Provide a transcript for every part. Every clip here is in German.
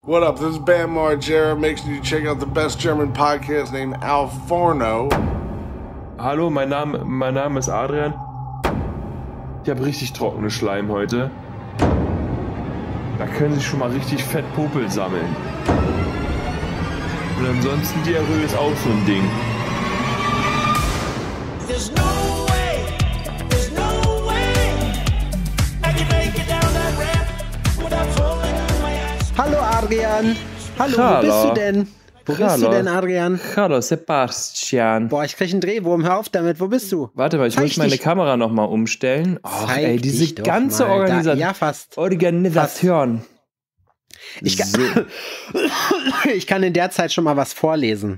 What up? This is Bam Margera. Make sure you check out the best German podcast named Al Forno. Hallo, mein Name ist Adrian. Ich habe richtig trockene Schleim heute. Da können sich schon mal richtig fett Popel sammeln. Und ansonsten Diarrhoe ist auch so ein Ding. Hallo Adrian. Hallo, wo bist du denn? Wo bist du denn, Adrian? Hallo, Sebastian. Boah, ich krieg einen Drehwurm. Hör auf damit. Wo bist du? Warte mal, ich muss meine Kamera nochmal umstellen. Oh, ey, diese ganze Organisation. Ich kann in der Zeit schon mal was vorlesen.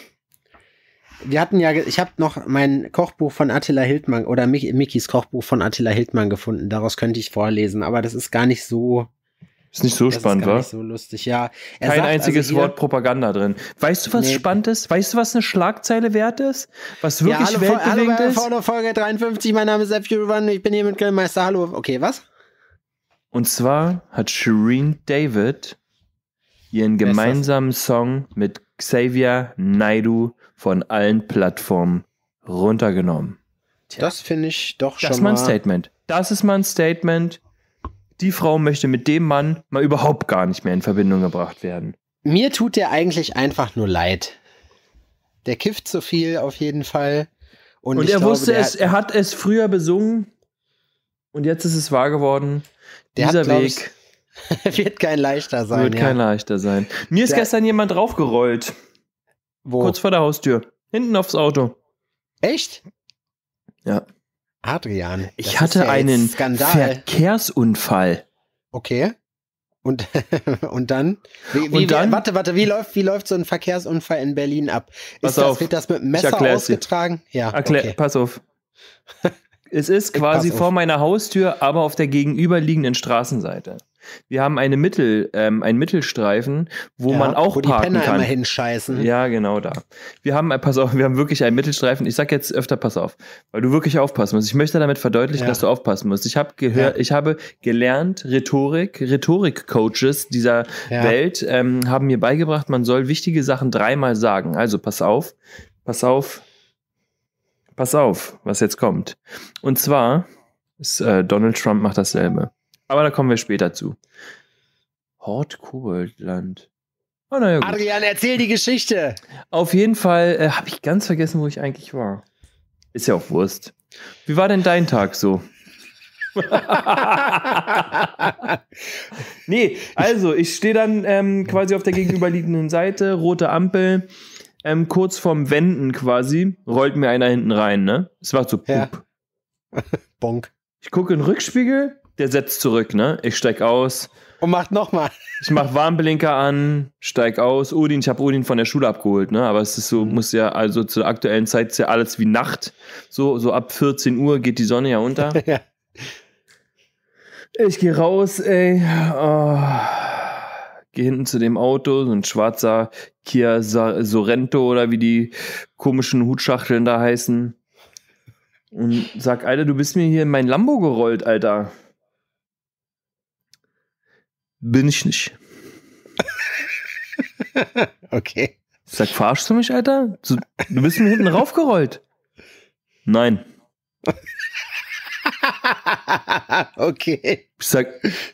Ich habe noch mein Kochbuch von Attila Hildmann oder Mickys Kochbuch von Attila Hildmann gefunden. Daraus könnte ich vorlesen, aber das ist gar nicht so... Ist nicht so spannend, wa? Nicht so lustig, ja. Kein einziges Wort Propaganda drin. Weißt du, was spannend ist? Weißt du, was eine Schlagzeile wert ist? Was wirklich weltbewegend ist? Hallo, Folge 53, mein Name ist F. Ich bin hier mit Grillmeister. Hallo. Okay, was? Und zwar hat Shireen David ihren gemeinsamen Song mit Xavier Naidoo von allen Plattformen runtergenommen. Das finde ich doch schon mal... Das ist mal ein Statement. Das ist mal ein Statement. Die Frau möchte mit dem Mann mal überhaupt gar nicht mehr in Verbindung gebracht werden. Mir tut der eigentlich einfach nur leid. Der kifft zu viel auf jeden Fall. Und er wusste es, er hat es früher besungen und jetzt ist es wahr geworden. Dieser Weg wird kein leichter sein. Kein leichter sein. Mir ist gestern jemand draufgerollt. Wo? Kurz vor der Haustür. Hinten aufs Auto. Echt? Ja. Adrian. Ich hatte einen Verkehrsunfall. Okay. Und dann? Warte, wie läuft so ein Verkehrsunfall in Berlin ab? Wird das mit einem Messer ausgetragen? Ja. Pass auf. Es ist quasi vor meiner Haustür, aber auf der gegenüberliegenden Straßenseite. Wir haben einen Mittelstreifen, wo man auch parken kann. Wo die Penner immer hinscheißen. Ja, genau da. Wir haben wirklich einen Mittelstreifen. Ich sag jetzt öfter, pass auf, weil du wirklich aufpassen musst. Ich möchte damit verdeutlichen, dass du aufpassen musst. Ich habe gelernt, Rhetorik-Coaches dieser Welt haben mir beigebracht, man soll wichtige Sachen dreimal sagen. Also pass auf, was jetzt kommt. Und zwar ist Donald Trump macht dasselbe. Aber da kommen wir später zu. Hort-Koboldland. Oh, na ja, gut. Adrian, erzähl die Geschichte. Auf jeden Fall habe ich ganz vergessen, wo ich eigentlich war. Ist ja auch Wurst. Wie war denn dein Tag so? Nee, also ich stehe dann quasi auf der gegenüberliegenden Seite, rote Ampel, kurz vorm Wenden quasi, rollt mir einer hinten rein, ne? Es war so pup. Ja. Bonk. Ich gucke in den Rückspiegel, der setzt zurück, ne? Ich steig aus. Und macht nochmal. Ich mach Warnblinker an, steig aus. Ich habe Odin von der Schule abgeholt, ne? Aber es ist so, muss ja, also zur aktuellen Zeit ist ja alles wie Nacht. So ab 14 Uhr geht die Sonne ja unter. Ja. Ich gehe raus, ey. Geh hinten zu dem Auto, so ein schwarzer Kia Sorento oder wie die komischen Hutschachteln da heißen. Und sag, Alter, du bist mir hier in mein Lambo gerollt, Alter. Bin ich nicht. Okay. Ich sag, verarschst du mich, Alter? Du bist mir hinten raufgerollt. Nein. Okay. Ich sag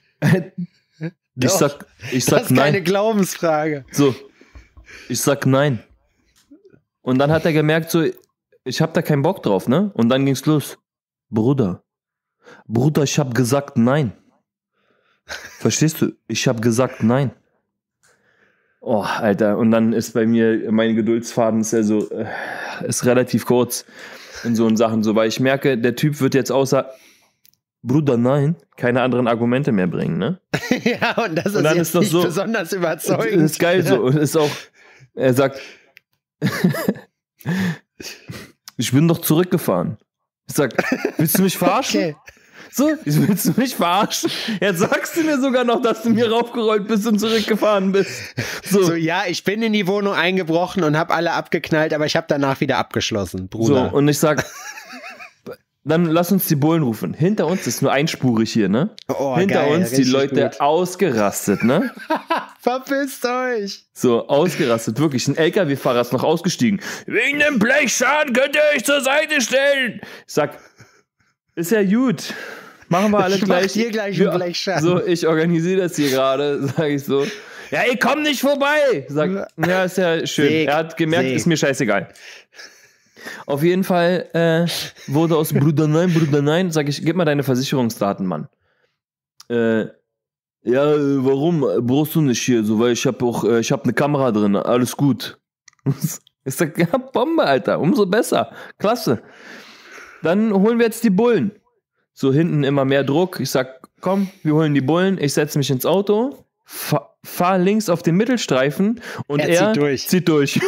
das ist nein. Keine Glaubensfrage. So. Ich sag nein. Und dann hat er gemerkt, so, ich hab da keinen Bock drauf, ne? Und dann ging's los. Bruder, ich hab gesagt nein. Verstehst du? Ich hab gesagt nein. Oh, Alter. Und dann ist bei mir, mein Geduldsfaden ist ja so, ist relativ kurz in so Sachen so, weil ich merke, der Typ wird jetzt außer Bruder, nein, keine anderen Argumente mehr bringen, ne? Ja, und das ist jetzt nicht so, besonders überzeugend. Das ist geil so. Und ist auch, er sagt, ich bin doch zurückgefahren. Ich sag, willst du mich verarschen? Okay. So, willst du mich verarschen? Jetzt sagst du mir sogar noch, dass du mir raufgerollt bist und zurückgefahren bist. So, ja, ich bin in die Wohnung eingebrochen und habe alle abgeknallt, aber ich habe danach wieder abgeschlossen, Bruder. So, und ich sag, dann lass uns die Bullen rufen. Hinter uns ist nur einspurig hier, ne? Oh, Hinter geil, uns die richtig Leute gut. ausgerastet, ne? Verpisst euch! So, ausgerastet, wirklich. Ein LKW-Fahrer ist noch ausgestiegen. Wegen dem Blechschaden könnt ihr euch zur Seite stellen. Ich sag, ist ja gut. Machen wir alle Ich mach gleich. dir gleich einen Blechschaden. So, ich organisiere das hier gerade, sage ich so. Ja, ich komm nicht vorbei. Sag, ja, ist ja schön. Er hat gemerkt, ist mir scheißegal. Auf jeden Fall wurde aus Bruder nein, sag ich, gib mal deine Versicherungsdaten, Mann. Ja, warum brauchst du nicht hier? So, weil ich hab eine Kamera drin, alles gut. Ich sag, ja, Bombe, Alter, umso besser. Klasse. Dann holen wir jetzt die Bullen. So hinten immer mehr Druck. Ich sag, komm, wir holen die Bullen. Ich setze mich ins Auto, fahr links auf den Mittelstreifen und er zieht durch.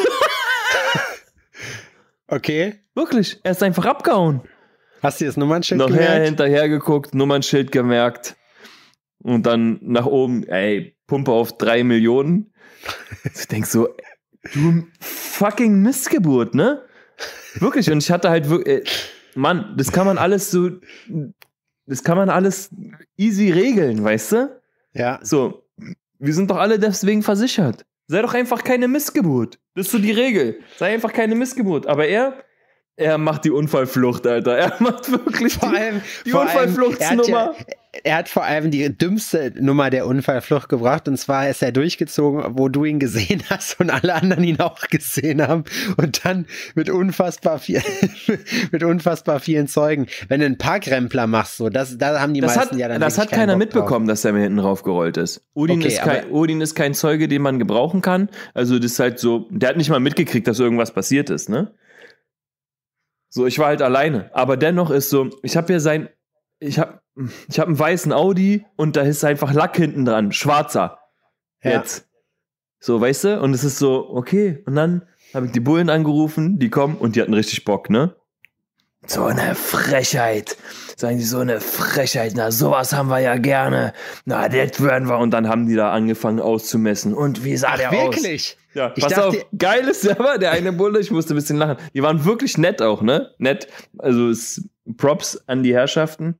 Okay. Wirklich, er ist einfach abgehauen. Hast du das Nummernschild Nachher gemerkt? hinterher geguckt, Nummernschild gemerkt und dann nach oben, ey, Pumpe auf 3 Millionen. Ich denk so, du fucking Missgeburt, ne? Wirklich, und ich hatte halt wirklich, Mann, das kann man alles easy regeln, weißt du? Ja. So, wir sind doch alle deswegen versichert. Sei doch einfach keine Missgeburt. Das ist so die Regel. Sei einfach keine Missgeburt. Aber er macht die Unfallflucht, Alter. Er macht wirklich die Unfallfluchtsnummer. Er hat vor allem die dümmste Nummer der Unfallflucht gebracht. Und zwar ist er durchgezogen, wo du ihn gesehen hast und alle anderen ihn auch gesehen haben. Und dann mit unfassbar vielen Zeugen. Wenn du einen Parkrempler machst, so, da haben die meisten ja dann das hat keiner mitbekommen, dass er mir hinten raufgerollt ist. Odin ist kein Zeuge, den man gebrauchen kann. Also das ist halt so, der hat nicht mal mitgekriegt, dass irgendwas passiert ist, ne? So, ich war halt alleine. Aber dennoch ist so, ich habe einen weißen Audi und da ist einfach Lack hinten dran, schwarzer. Ja. Jetzt. So, weißt du? Und es ist so, okay. Und dann habe ich die Bullen angerufen, die kommen und die hatten richtig Bock, ne? So eine Frechheit. Sagen die, so eine Frechheit. Na, sowas haben wir ja gerne. Na, das würden wir. Und dann haben die da angefangen auszumessen. Und wie sah der aus? Wirklich? Ja, pass auf, geil ist aber der eine Bulle, ich musste ein bisschen lachen. Die waren wirklich nett auch, ne? Nett. Also Props an die Herrschaften.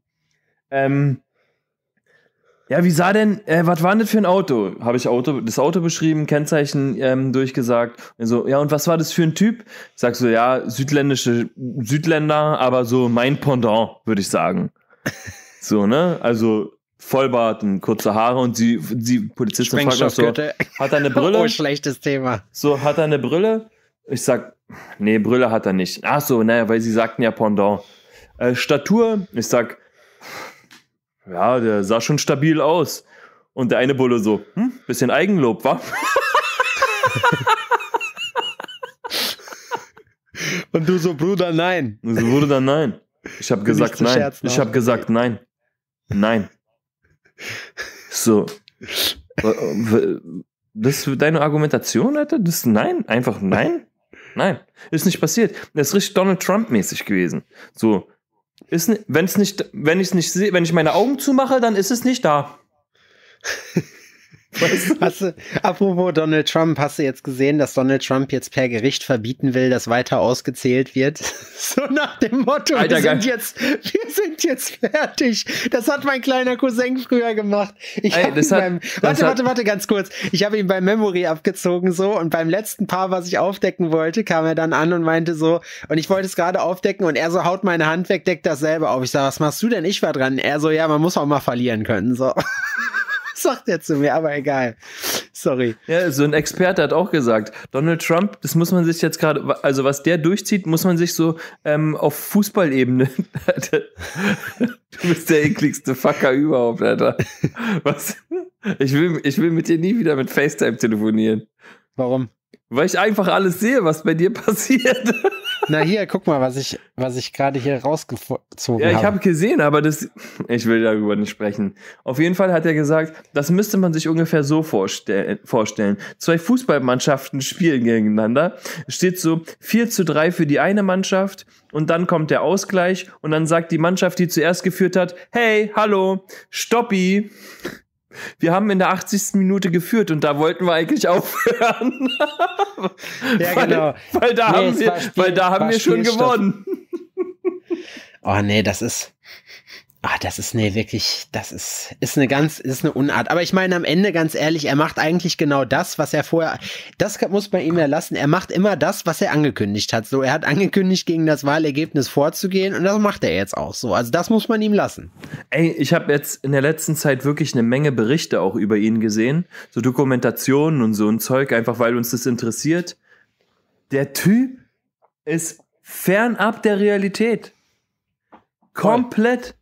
Ja, wie sah denn, was war denn das für ein Auto? Habe ich das Auto beschrieben, Kennzeichen durchgesagt. Also, ja, und was war das für ein Typ? Ich sag so, ja, Südländer, aber so mein Pendant, würde ich sagen. So, ne? Also Vollbart und kurze Haare und die Polizistin fragt noch so, hat er eine Brille? Oh, schlechtes Thema. So, hat er eine Brille? Ich sag, nee, Brille hat er nicht. Ach so, naja, weil sie sagten ja Pendant. Statur? Ich sag, ja, der sah schon stabil aus. Und der eine Bulle so, bisschen Eigenlob, wa? Und du so, Bruder, nein. Und so, Bruder, nein. Ich habe gesagt, nein. Ich habe gesagt, nein. Nein. So. Das ist deine Argumentation, Alter? Das nein? Einfach nein? Nein. Ist nicht passiert. Das ist richtig Donald Trump-mäßig gewesen. So. Wenn ich meine Augen zumache, dann ist es nicht da. Weißt du? Apropos Donald Trump, hast du jetzt gesehen, dass Donald Trump jetzt per Gericht verbieten will, dass weiter ausgezählt wird? So nach dem Motto, Alter, wir sind jetzt fertig. Das hat mein kleiner Cousin früher gemacht. Warte, ganz kurz. Ich habe ihn beim Memory abgezogen so und beim letzten Paar, was ich aufdecken wollte, kam er dann an und meinte so, und ich wollte es gerade aufdecken und er so, haut meine Hand weg, deckt das selber auf. Ich sage, was machst du denn? Ich war dran. Er so, ja, man muss auch mal verlieren können. So. Sagt er zu mir, aber egal. Sorry. Ja, so ein Experte hat auch gesagt, Donald Trump, das muss man sich jetzt gerade, also was der durchzieht, muss man sich so auf Fußballebene, du bist der ekligste Fucker überhaupt, Alter. Was? Ich will mit dir nie wieder mit FaceTime telefonieren. Warum? Weil ich einfach alles sehe, was bei dir passiert. Na hier, guck mal, was ich gerade hier rausgezogen habe. Ja, ich habe gesehen, aber ich will darüber nicht sprechen. Auf jeden Fall hat er gesagt, das müsste man sich ungefähr so vorstellen. 2 Fußballmannschaften spielen gegeneinander. Es steht so 4:3 für die eine Mannschaft und dann kommt der Ausgleich und dann sagt die Mannschaft, die zuerst geführt hat, hey, hallo, Stoppi. Wir haben in der 80. Minute geführt und da wollten wir eigentlich aufhören. Ja, genau. Weil da haben wir schon gewonnen. Oh nee, ist eine Unart. Aber ich meine, am Ende, ganz ehrlich, er macht eigentlich genau das, was er vorher, das muss man ihm ja lassen, er macht immer das, was er angekündigt hat. So, er hat angekündigt, gegen das Wahlergebnis vorzugehen und das macht er jetzt auch so. Also das muss man ihm lassen. Ey, ich habe jetzt in der letzten Zeit wirklich eine Menge Berichte auch über ihn gesehen, so Dokumentationen und so ein Zeug, einfach weil uns das interessiert. Der Typ ist fernab der Realität. Komplett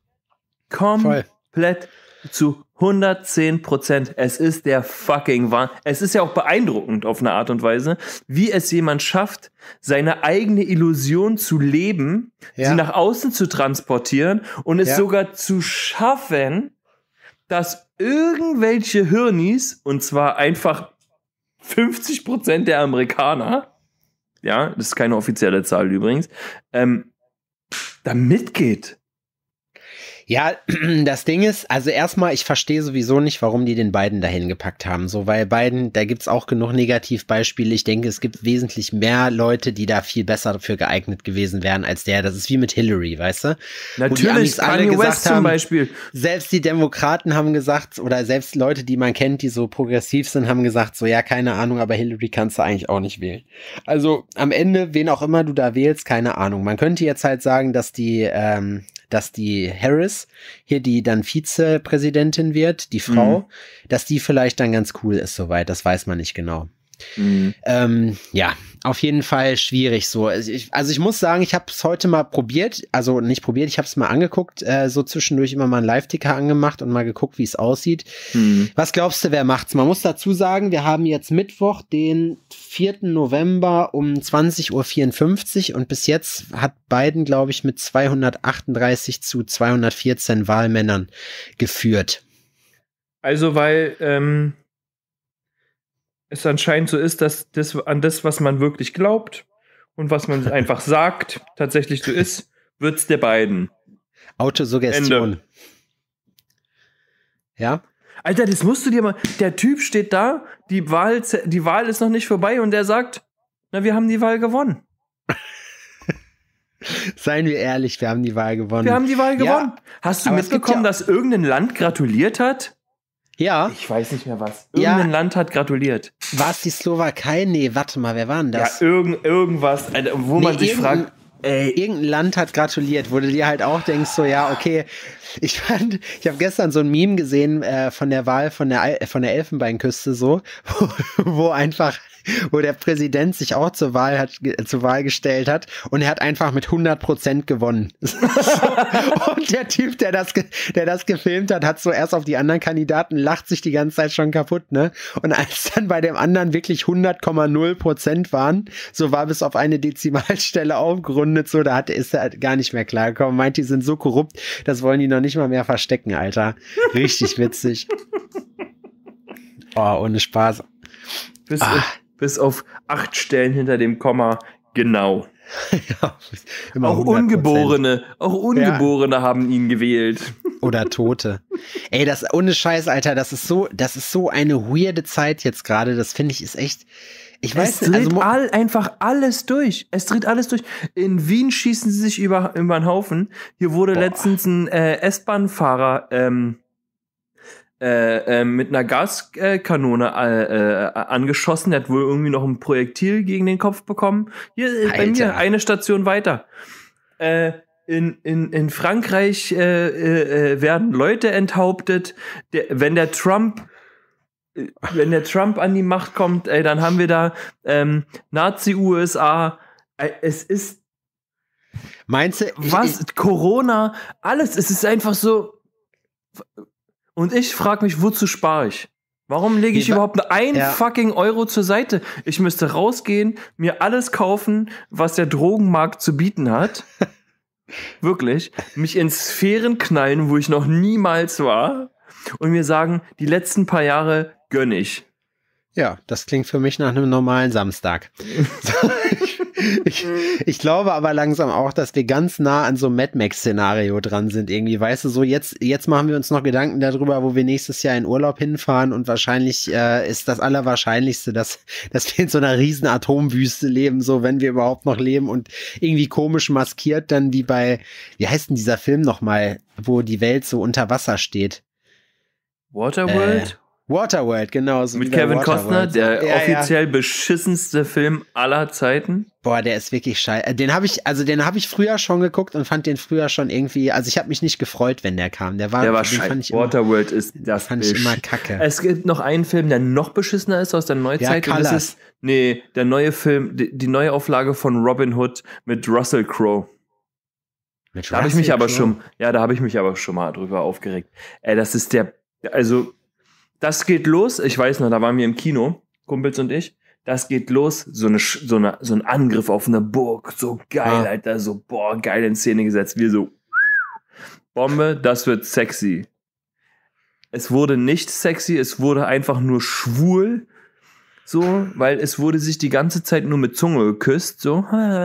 zu 110%. Es ist der fucking Wahnsinn. Es ist ja auch beeindruckend auf eine Art und Weise, wie es jemand schafft, seine eigene Illusion zu leben, sie nach außen zu transportieren und es sogar zu schaffen, dass irgendwelche Hirnis, und zwar einfach 50% der Amerikaner, ja, das ist keine offizielle Zahl übrigens, da mitgeht. Ja, das Ding ist, also erstmal, ich verstehe sowieso nicht, warum die den Biden dahin gepackt haben. So, weil Biden, da gibt's auch genug Negativbeispiele. Ich denke, es gibt wesentlich mehr Leute, die da viel besser dafür geeignet gewesen wären als der. Das ist wie mit Hillary, weißt du? Natürlich, Kanye West zum Beispiel. Selbst die Demokraten haben gesagt, oder selbst Leute, die man kennt, die so progressiv sind, haben gesagt, so, ja, keine Ahnung, aber Hillary kannst du eigentlich auch nicht wählen. Also am Ende, wen auch immer du da wählst, keine Ahnung. Man könnte jetzt halt sagen, dass die Harris, hier die dann Vizepräsidentin wird, die Frau, dass die vielleicht dann ganz cool ist soweit, das weiß man nicht genau. Ja, auf jeden Fall schwierig so. Also ich muss sagen, ich habe es heute mal probiert, also nicht probiert, ich habe es mal angeguckt, so zwischendurch immer mal einen Live-Ticker angemacht und mal geguckt, wie es aussieht. Was glaubst du, wer macht's? Man muss dazu sagen, wir haben jetzt Mittwoch, den 4. November um 20:54 Uhr und bis jetzt hat Biden, glaube ich, mit 238 zu 214 Wahlmännern geführt. Also, weil es anscheinend so ist, dass das, was man wirklich glaubt und was man einfach sagt, tatsächlich so ist, wird's der Biden. Autosuggestion. Ende. Ja? Alter, das musst du dir mal. Der Typ steht da, die Wahl ist noch nicht vorbei und der sagt, na, wir haben die Wahl gewonnen. Seien wir ehrlich, wir haben die Wahl gewonnen. Wir haben die Wahl gewonnen. Hast du mitbekommen, dass irgendein Land gratuliert hat? Ja. Ich weiß nicht mehr was. Irgendein Land hat gratuliert. War es die Slowakei? Nee, warte mal, wer war denn das? Ja, irgendwas, Alter, wo man sich fragt, irgendein Land hat gratuliert, wo du dir halt auch denkst, so, ja, okay. Ich habe gestern so ein Meme gesehen von der Wahl von der Elfenbeinküste, so, wo der Präsident sich auch zur Wahl gestellt hat und er hat einfach mit 100% gewonnen. Und der Typ, der das gefilmt hat so erst auf die anderen Kandidaten, lacht sich die ganze Zeit schon kaputt, ne? Und als dann bei dem anderen wirklich 100,0% waren, so war bis auf eine Dezimalstelle aufgerundet, so, ist er gar nicht mehr klargekommen. Meint, die sind so korrupt, das wollen die noch nicht mal mehr verstecken, Alter. Richtig witzig. Oh, ohne Spaß. Bis auf 8 Stellen hinter dem Komma, genau. Ja, auch Ungeborene haben ihn gewählt. Oder Tote. Ey, das ohne Scheiß, Alter, das ist so eine weirde Zeit jetzt gerade, das finde ich ist echt. Ich weiß nicht, also einfach alles durch. Es dreht alles durch. In Wien schießen sie sich über den Haufen. Hier wurde letztens ein S-Bahn-Fahrer mit einer Gaskanone angeschossen. Der hat wohl irgendwie noch ein Projektil gegen den Kopf bekommen. Hier bei mir, eine Station weiter. In Frankreich werden Leute enthauptet. Wenn der Trump an die Macht kommt, dann haben wir da Nazi-USA. Es ist. Meinst du? Corona, alles. Es ist einfach so. Und ich frage mich, wozu spare ich? Warum lege ich überhaupt einen fucking Euro zur Seite? Ich müsste rausgehen, mir alles kaufen, was der Drogenmarkt zu bieten hat. Wirklich. Mich in Sphären knallen, wo ich noch niemals war. Und mir sagen, die letzten paar Jahre gönn ich. Ja, das klingt für mich nach einem normalen Samstag. Ich glaube aber langsam auch, dass wir ganz nah an so einem Mad Max-Szenario dran sind irgendwie. Weißt du, so jetzt machen wir uns noch Gedanken darüber, wo wir nächstes Jahr in Urlaub hinfahren und wahrscheinlich ist das Allerwahrscheinlichste, dass wir in so einer riesen Atomwüste leben, so wenn wir überhaupt noch leben und irgendwie komisch maskiert dann wie bei, wie heißt denn dieser Film nochmal, wo die Welt so unter Wasser steht? Waterworld? Waterworld, genau. So mit Kevin Costner, der offiziell beschissenste Film aller Zeiten. Boah, der ist wirklich scheiße. Den habe ich früher schon geguckt und fand den früher schon irgendwie, also ich habe mich nicht gefreut, wenn der kam. Der war scheiße. Waterworld ist das fand ich immer kacke. Es gibt noch einen Film, der noch beschissener ist aus der Neuzeit. Ja, und das ist, der neue Film, die neue Auflage von Robin Hood mit Russell Crowe. Da habe ich mich aber schon mal drüber aufgeregt. Das ist das geht los, ich weiß noch, da waren wir im Kino, Kumpels und ich, das geht los, so ein Angriff auf eine Burg, so geil, Alter, so, geil in Szene gesetzt, wir so, Bombe, das wird sexy. Es wurde nicht sexy, es wurde einfach nur schwul, so, weil es wurde sich die ganze Zeit nur mit Zunge geküsst, so,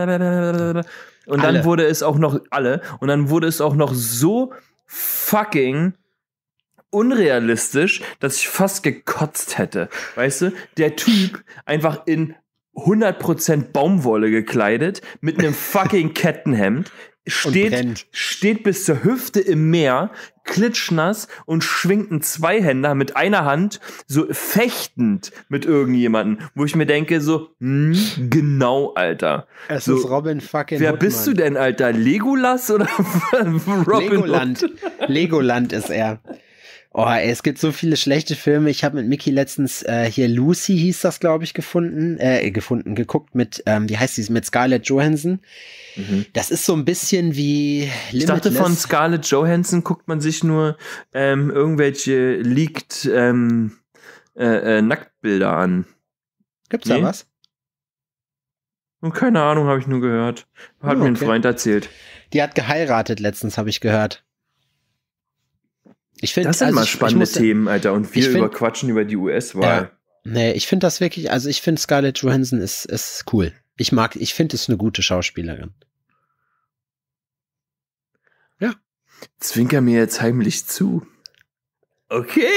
und dann wurde es auch noch so fucking unrealistisch, dass ich fast gekotzt hätte. Weißt du? Der Typ einfach in 100% Baumwolle gekleidet, mit einem fucking Kettenhemd, steht bis zur Hüfte im Meer, klitschnass und schwingt einen Zweihänder mit einer Hand, so fechtend mit irgendjemandem, wo ich mir denke, so, genau, Alter. Es ist Robin fucking Wer Hood, bist du denn, Alter? Legolas oder Robin Legoland. Hood? Legoland ist er. Oh, es gibt so viele schlechte Filme. Ich habe mit Mickey letztens hier Lucy hieß das, glaube ich, geguckt mit, wie heißt sie, mit Scarlett Johansson. Mhm. Das ist so ein bisschen wie Limitless. Ich dachte, von Scarlett Johansson guckt man sich nur irgendwelche leaked Nacktbilder an. Gibt's da was? Und keine Ahnung, habe ich nur gehört. Hat mir ein Freund erzählt. Die hat geheiratet letztens, habe ich gehört. Ich finde, das sind mal spannende Themen, Alter. Und wir überquatschen über die US-Wahl. Ja, nee, ich finde das wirklich, also ich finde Scarlett Johansson ist cool. Ich finde es eine gute Schauspielerin. Ja. Zwinker mir jetzt heimlich zu. Okay.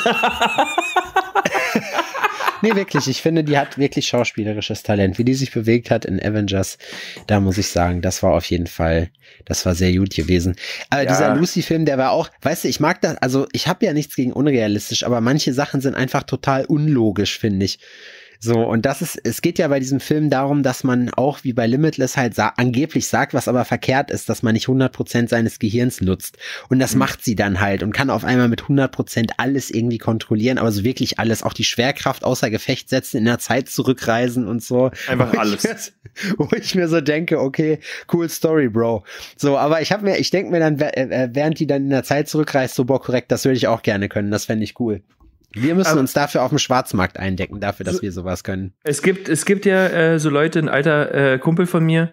Nee, wirklich. Ich finde, die hat wirklich schauspielerisches Talent. Wie die sich bewegt hat in Avengers, da muss ich sagen, das war auf jeden Fall, das war sehr gut gewesen. Aber dieser Lucy-Film, der war auch, weißt du, ich mag das, also ich habe ja nichts gegen unrealistisch, aber manche Sachen sind einfach total unlogisch, finde ich. So, und es geht ja bei diesem Film darum, dass man auch wie bei Limitless halt angeblich sagt, was aber verkehrt ist, dass man nicht 100% seines Gehirns nutzt. Und das macht sie dann halt und kann auf einmal mit 100% alles irgendwie kontrollieren, aber so wirklich alles, auch die Schwerkraft außer Gefecht setzen, in der Zeit zurückreisen und so. Einfach alles. Wo ich mir so denke, okay, cool Story, Bro. So, aber ich denke mir dann, während die dann in der Zeit zurückreist, so, korrekt, das würde ich auch gerne können, das fände ich cool. Wir müssen uns dafür auf dem Schwarzmarkt eindecken, dafür, dass wir sowas können. Es gibt ja so Leute, ein alter Kumpel von mir,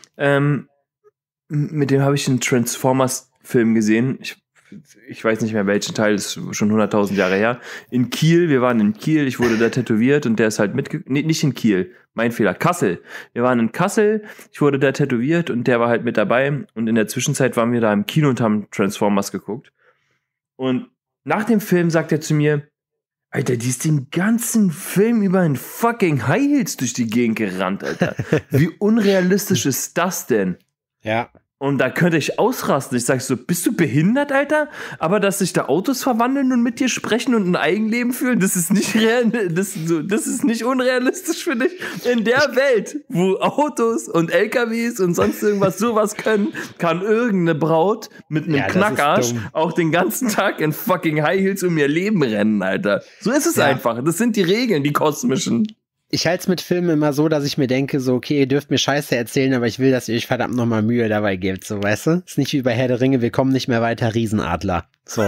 mit dem habe ich einen Transformers-Film gesehen. Ich weiß nicht mehr welchen Teil, das ist schon 100.000 Jahre her. In Kiel, wir waren in Kiel, ich wurde da tätowiert und der ist halt nicht in Kiel, mein Fehler, Kassel. Wir waren in Kassel, ich wurde da tätowiert und der war halt mit dabei und in der Zwischenzeit waren wir da im Kino und haben Transformers geguckt. Und nach dem Film sagt er zu mir, Alter, die ist den ganzen Film über in fucking High Heels durch die Gegend gerannt, Alter. Wie unrealistisch ist das denn? Ja. Und da könnte ich ausrasten. Ich sag so, bist du behindert, Alter? Aber dass sich da Autos verwandeln und mit dir sprechen und ein Eigenleben fühlen, das ist nicht das ist nicht unrealistisch für dich. In der Welt, wo Autos und LKWs und sonst irgendwas sowas können, kann irgendeine Braut mit einem Knackarsch auch den ganzen Tag in fucking High Heels um ihr Leben rennen, Alter. So ist es einfach. Das sind die Regeln, die kosmischen. Ich halte es mit Filmen immer so, dass ich mir denke, so, okay, ihr dürft mir Scheiße erzählen, aber ich will, dass ihr euch verdammt nochmal Mühe dabei gebt, so, weißt du? Ist nicht wie bei Herr der Ringe, wir kommen nicht mehr weiter, Riesenadler. So.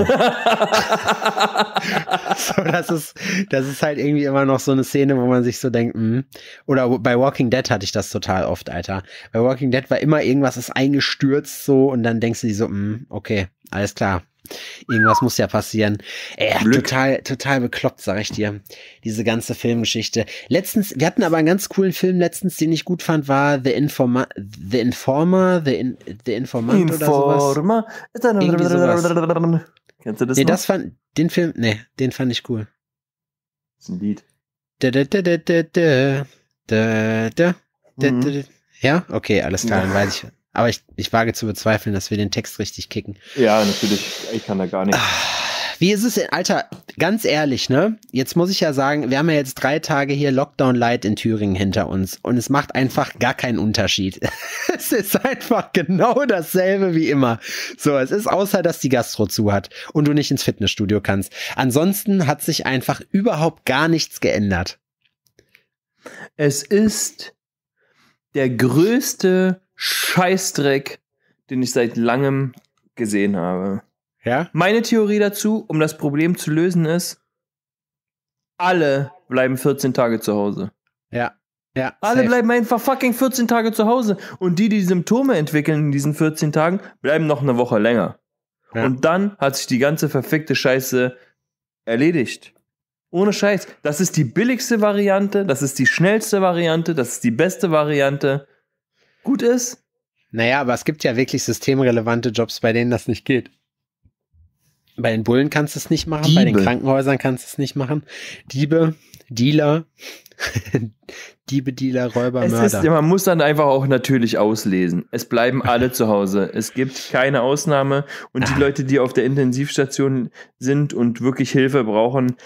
So, das ist halt irgendwie immer noch so eine Szene, wo man sich so denkt, Oder bei Walking Dead hatte ich das total oft, Alter. Bei Walking Dead war immer irgendwas ist eingestürzt, so, und dann denkst du dir so, okay, alles klar. Irgendwas muss ja passieren. Total bekloppt, sag ich dir. Diese ganze Filmgeschichte. Letztens, wir hatten aber einen ganz coolen Film letztens, den ich gut fand, war The Informant oder sowas. Irgendwie sowas. Kennst du das Nee, noch? den fand ich cool. Das ist ein Lied. Ja, okay, alles klar, dann weiß ich. Aber ich wage zu bezweifeln, dass wir den Text richtig kicken. Ja, natürlich. Ich kann da gar nicht. Wie ist es, Alter, ganz ehrlich, ne? Jetzt muss ich ja sagen, wir haben ja jetzt 3 Tage hier Lockdown Light in Thüringen hinter uns und es macht einfach gar keinen Unterschied. Es ist einfach genau dasselbe wie immer. So, es ist außer, dass die Gastro zu hat und du nicht ins Fitnessstudio kannst. Ansonsten hat sich einfach überhaupt gar nichts geändert. Es ist der größte Scheißdreck, den ich seit langem gesehen habe. Ja? Meine Theorie dazu, um das Problem zu lösen, ist, alle bleiben 14 Tage zu Hause. Ja. Alle safe. bleiben einfach fucking 14 Tage zu Hause. Und die Symptome entwickeln in diesen 14 Tagen, bleiben noch eine Woche länger. Ja. Und dann hat sich die ganze verfickte Scheiße erledigt. Ohne Scheiß. Das ist die billigste Variante, das ist die schnellste Variante, das ist die beste Variante. Gut ist. Naja, aber es gibt ja wirklich systemrelevante Jobs, bei denen das nicht geht. Bei den Bullen kannst du es nicht machen, bei den Diebe. Krankenhäusern kannst du es nicht machen. Diebe, Dealer, Dealer, Räuber, Es Mörder. ist, ja, man muss dann einfach auch natürlich auslesen. Es bleiben alle zu Hause. Es gibt keine Ausnahme. Und die Leute, die auf der Intensivstation sind und wirklich Hilfe brauchen,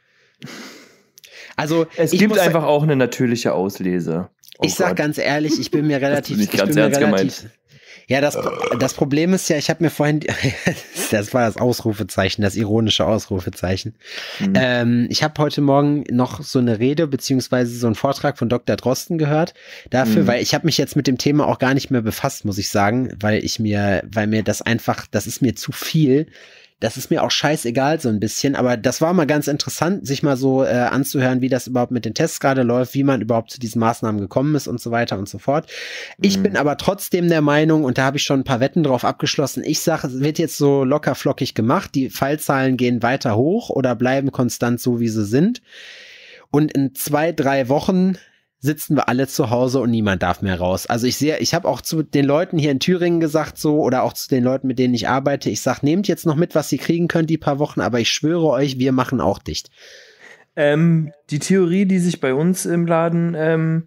Also es ich gibt muss einfach auch eine natürliche Auslese. Oh ich sag Gott. ganz ehrlich, ich bin mir relativ, nicht ich ganz bin mir ernst relativ. gemeint. Ja, das Problem ist ja, ich habe mir vorhin, das war das Ausrufezeichen, das ironische Ausrufezeichen. Ich habe heute Morgen noch so eine Rede beziehungsweise so einen Vortrag von Dr. Drosten gehört dafür, weil ich habe mich jetzt mit dem Thema auch gar nicht mehr befasst, muss ich sagen, weil mir das einfach, das ist mir zu viel. Das ist mir auch scheißegal so ein bisschen, aber das war mal ganz interessant, sich mal so anzuhören, wie das überhaupt mit den Tests gerade läuft, wie man überhaupt zu diesen Maßnahmen gekommen ist und so weiter und so fort. Ich bin aber trotzdem der Meinung, und da habe ich schon ein paar Wetten drauf abgeschlossen, ich sage, es wird jetzt so locker flockig gemacht, die Fallzahlen gehen weiter hoch oder bleiben konstant so, wie sie sind. Und in 2-3 Wochen sitzen wir alle zu Hause und niemand darf mehr raus. Also ich habe auch zu den Leuten hier in Thüringen gesagt so, oder auch zu den Leuten, mit denen ich arbeite, ich sag, nehmt jetzt noch mit, was ihr kriegen könnt, die paar Wochen, aber ich schwöre euch, wir machen auch dicht. Die Theorie, die sich bei uns im Laden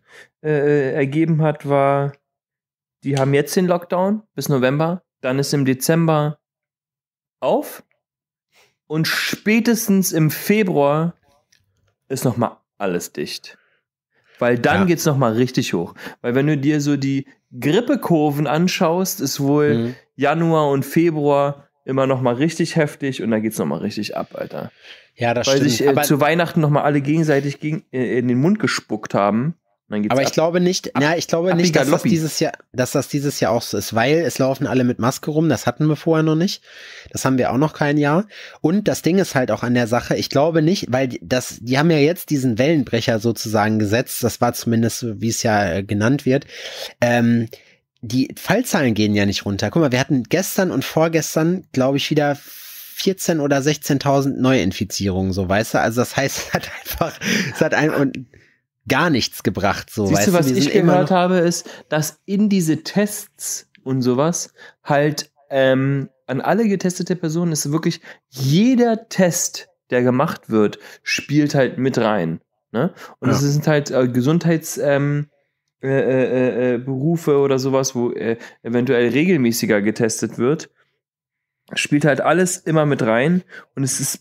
ergeben hat, war, die haben jetzt den Lockdown bis November, dann ist im Dezember auf und spätestens im Februar ist nochmal alles dicht. Weil dann geht's nochmal richtig hoch. Weil wenn du dir so die Grippekurven anschaust, ist wohl Januar und Februar immer nochmal richtig heftig und dann geht's nochmal richtig ab, Alter. Ja, das Weil stimmt. sich zu Weihnachten nochmal alle gegenseitig in den Mund gespuckt haben. Dann geht's Aber ab. ich glaube nicht, dass das dieses Jahr auch so ist, weil es laufen alle mit Maske rum, das hatten wir vorher noch nicht. Das haben wir auch noch kein Jahr. Und das Ding ist halt auch an der Sache, ich glaube nicht, weil die haben ja jetzt diesen Wellenbrecher sozusagen gesetzt, das war zumindest, wie es ja genannt wird. Die Fallzahlen gehen ja nicht runter. Guck mal, wir hatten gestern und vorgestern, glaube ich, wieder 14.000 oder 16.000 Neuinfizierungen, so, weißt du? Also das heißt, es hat gar nichts gebracht, so. Siehst weißt du, was wir ich sind immer gehört noch- habe, ist, dass in diese Tests und sowas halt an alle getestete Personen ist wirklich jeder Test, der gemacht wird, spielt halt mit rein. Ne? Und es sind halt Gesundheitsberufe oder sowas, wo eventuell regelmäßiger getestet wird. Spielt halt alles immer mit rein und es ist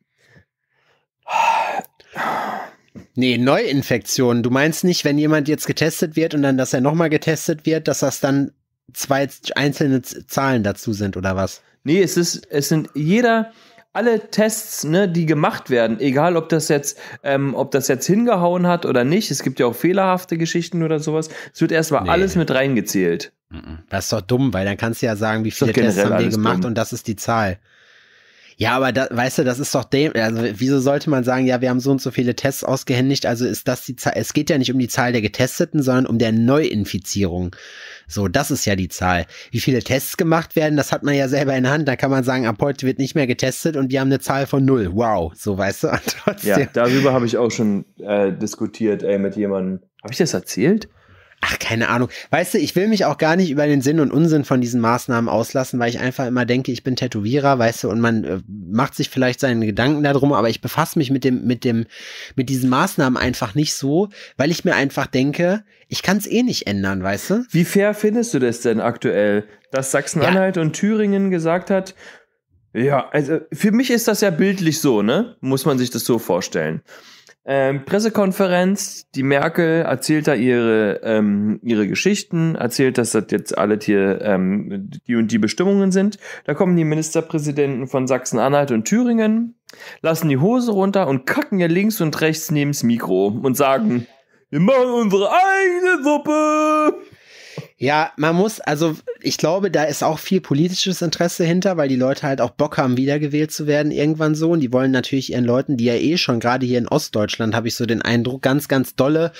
Nee, Neuinfektionen. Du meinst nicht, wenn jemand jetzt getestet wird und dann, dass er nochmal getestet wird, dass das dann 2 einzelne Zahlen dazu sind oder was? Nee, es sind alle Tests, ne, die gemacht werden, egal ob das jetzt hingehauen hat oder nicht, es gibt ja auch fehlerhafte Geschichten oder sowas, es wird erstmal alles mit reingezählt. Das ist doch dumm, weil dann kannst du ja sagen, wie viele generell Tests haben wir alles gemacht dumm. und das ist die Zahl. Ja, aber weißt du, das ist doch also wieso sollte man sagen, ja, wir haben so und so viele Tests ausgehändigt, also ist das die Zahl, es geht ja nicht um die Zahl der Getesteten, sondern um der Neuinfizierung. So, das ist ja die Zahl. Wie viele Tests gemacht werden, das hat man ja selber in der Hand, da kann man sagen, ab heute wird nicht mehr getestet und wir haben eine Zahl von 0. Wow, so, weißt du, und trotzdem. Ja, darüber habe ich auch schon diskutiert, mit jemandem. Habe ich das erzählt? Ach, keine Ahnung. Weißt du, ich will mich auch gar nicht über den Sinn und Unsinn von diesen Maßnahmen auslassen, weil ich einfach immer denke, ich bin Tätowierer, weißt du, und man macht sich vielleicht seine Gedanken darum, aber ich befasse mich mit diesen Maßnahmen einfach nicht so, weil ich mir einfach denke, ich kann es eh nicht ändern, weißt du? Wie fair findest du das denn aktuell, dass Sachsen-Anhalt und Thüringen gesagt hat, ja, also für mich ist das ja bildlich so, ne? Muss man sich das so vorstellen. Pressekonferenz, die Merkel erzählt da ihre Geschichten, erzählt, dass das jetzt alle hier die und die Bestimmungen sind. Da kommen die Ministerpräsidenten von Sachsen-Anhalt und Thüringen, lassen die Hose runter und kacken ja links und rechts neben's Mikro und sagen, wir machen unsere eigene Suppe. Ja, also ich glaube, da ist auch viel politisches Interesse hinter, weil die Leute halt auch Bock haben, wiedergewählt zu werden irgendwann so. Und die wollen natürlich ihren Leuten, die ja eh schon, gerade hier in Ostdeutschland, habe ich so den Eindruck, ganz, ganz dolle,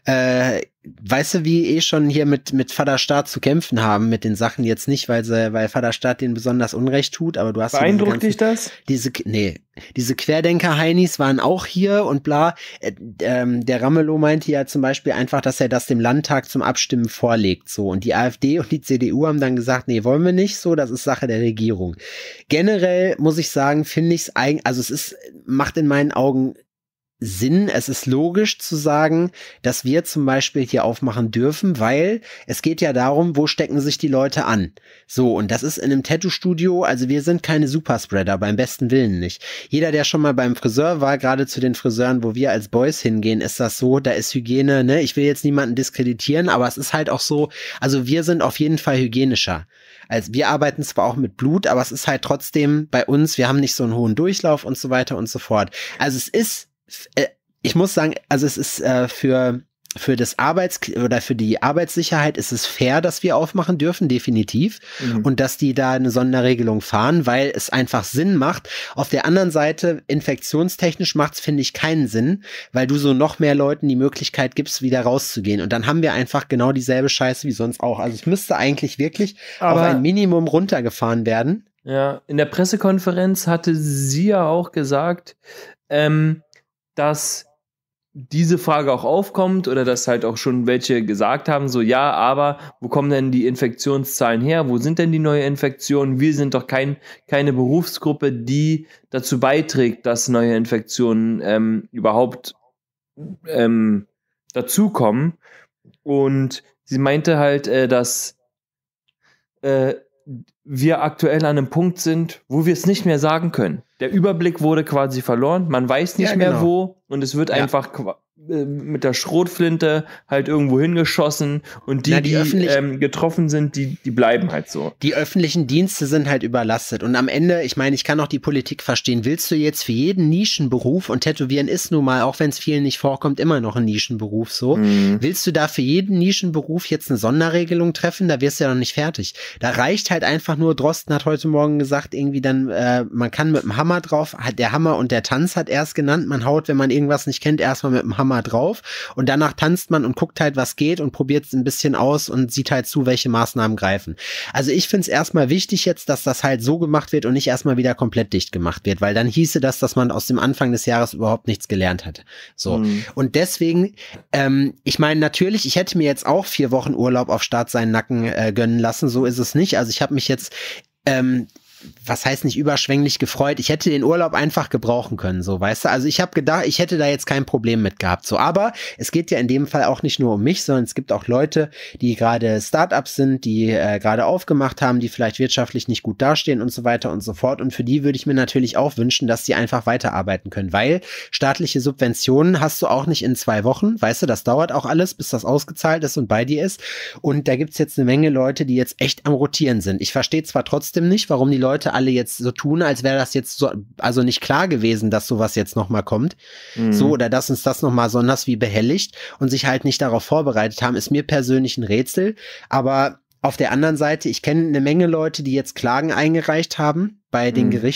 weißt du, wie schon hier mit Vaterstaat zu kämpfen haben, mit den Sachen jetzt nicht, weil Vaterstaat denen besonders Unrecht tut, aber du hast beeindruckt dich das? Diese Querdenker-Heinis waren auch hier und bla. Der Ramelow meinte ja zum Beispiel einfach, dass er das dem Landtag zum Abstimmen vorlegt, so. Und die AfD und die CDU haben dann gesagt, nee, wollen wir nicht so, das ist Sache der Regierung. Generell muss ich sagen, finde ich es eigentlich, also macht in meinen Augen Sinn, es ist logisch zu sagen, dass wir zum Beispiel hier aufmachen dürfen, weil es geht ja darum, wo stecken sich die Leute an. So, und das ist in einem Tattoo-Studio, also wir sind keine Superspreader, beim besten Willen nicht. Jeder, der schon mal beim Friseur war, gerade zu den Friseuren, wo wir als Boys hingehen, ist das so, da ist Hygiene, ne, ich will jetzt niemanden diskreditieren, aber es ist halt auch so, also wir sind auf jeden Fall hygienischer. Also wir arbeiten zwar auch mit Blut, aber es ist halt trotzdem bei uns, wir haben nicht so einen hohen Durchlauf und so weiter und so fort. Also es ist, ich muss sagen, also es ist für das oder für die Arbeitssicherheit ist es fair, dass wir aufmachen dürfen, definitiv. Und dass die da eine Sonderregelung fahren, weil es einfach Sinn macht. Auf der anderen Seite, infektionstechnisch macht es, finde ich, keinen Sinn, weil du so noch mehr Leuten die Möglichkeit gibst, wieder rauszugehen. Und dann haben wir einfach genau dieselbe Scheiße wie sonst auch. Also es müsste eigentlich wirklich auf ein Minimum runtergefahren werden. Ja, in der Pressekonferenz hatte sie ja auch gesagt, dass diese Frage auch aufkommt oder dass halt auch schon welche gesagt haben, so ja, aber wo kommen denn die Infektionszahlen her? Wo sind denn die neuen Infektionen? Wir sind doch keine Berufsgruppe, die dazu beiträgt, dass neue Infektionen überhaupt dazukommen. Und sie meinte halt, dass wir aktuell an einem Punkt sind, wo wir es nicht mehr sagen können. Der Überblick wurde quasi verloren, man weiß nicht mehr wo und es wird einfach mit der Schrotflinte halt irgendwo hingeschossen und die getroffen sind, die bleiben halt so. Die öffentlichen Dienste sind halt überlastet und am Ende, ich meine, ich kann auch die Politik verstehen, willst du jetzt für jeden Nischenberuf, und Tätowieren ist nun mal, auch wenn es vielen nicht vorkommt, immer noch ein Nischenberuf so, willst du da für jeden Nischenberuf jetzt eine Sonderregelung treffen, da wirst du ja noch nicht fertig. Da reicht halt einfach nur, Drosten hat heute Morgen gesagt, irgendwie dann, man kann mit dem Hammer drauf, der Hammer und der Tanz hat erst genannt, man haut, wenn man irgendwas nicht kennt, erstmal mit dem Hammer drauf und danach tanzt man und guckt halt, was geht und probiert es ein bisschen aus und sieht halt zu, welche Maßnahmen greifen. Also ich finde es erstmal wichtig jetzt, dass das halt so gemacht wird und nicht erstmal wieder komplett dicht gemacht wird, weil dann hieße das, dass man aus dem Anfang des Jahres überhaupt nichts gelernt hatte. So. Und deswegen, ich meine natürlich, ich hätte mir jetzt auch 4 Wochen Urlaub auf Staat seinen Nacken gönnen lassen, so ist es nicht. Also ich habe mich jetzt was heißt nicht überschwänglich gefreut, ich hätte den Urlaub einfach gebrauchen können, so, weißt du, also ich habe gedacht, ich hätte da jetzt kein Problem mit gehabt, so, aber es geht ja in dem Fall auch nicht nur um mich, sondern es gibt auch Leute, die gerade Startups sind, die gerade aufgemacht haben, die vielleicht wirtschaftlich nicht gut dastehen und so weiter und so fort, und für die würde ich mir natürlich auch wünschen, dass die einfach weiterarbeiten können, weil staatliche Subventionen hast du auch nicht in 2 Wochen, weißt du, das dauert auch alles, bis das ausgezahlt ist und bei dir ist, und da gibt's jetzt eine Menge Leute, die jetzt echt am Rotieren sind. Ich verstehe zwar trotzdem nicht, warum die Leute alle jetzt so tun, als wäre das jetzt so, also nicht klar gewesen, dass sowas jetzt nochmal kommt, so, oder dass uns das nochmal besonders wie behelligt und sich halt nicht darauf vorbereitet haben, ist mir persönlich ein Rätsel, aber auf der anderen Seite, ich kenne eine Menge Leute, die jetzt Klagen eingereicht haben bei den Gerichten,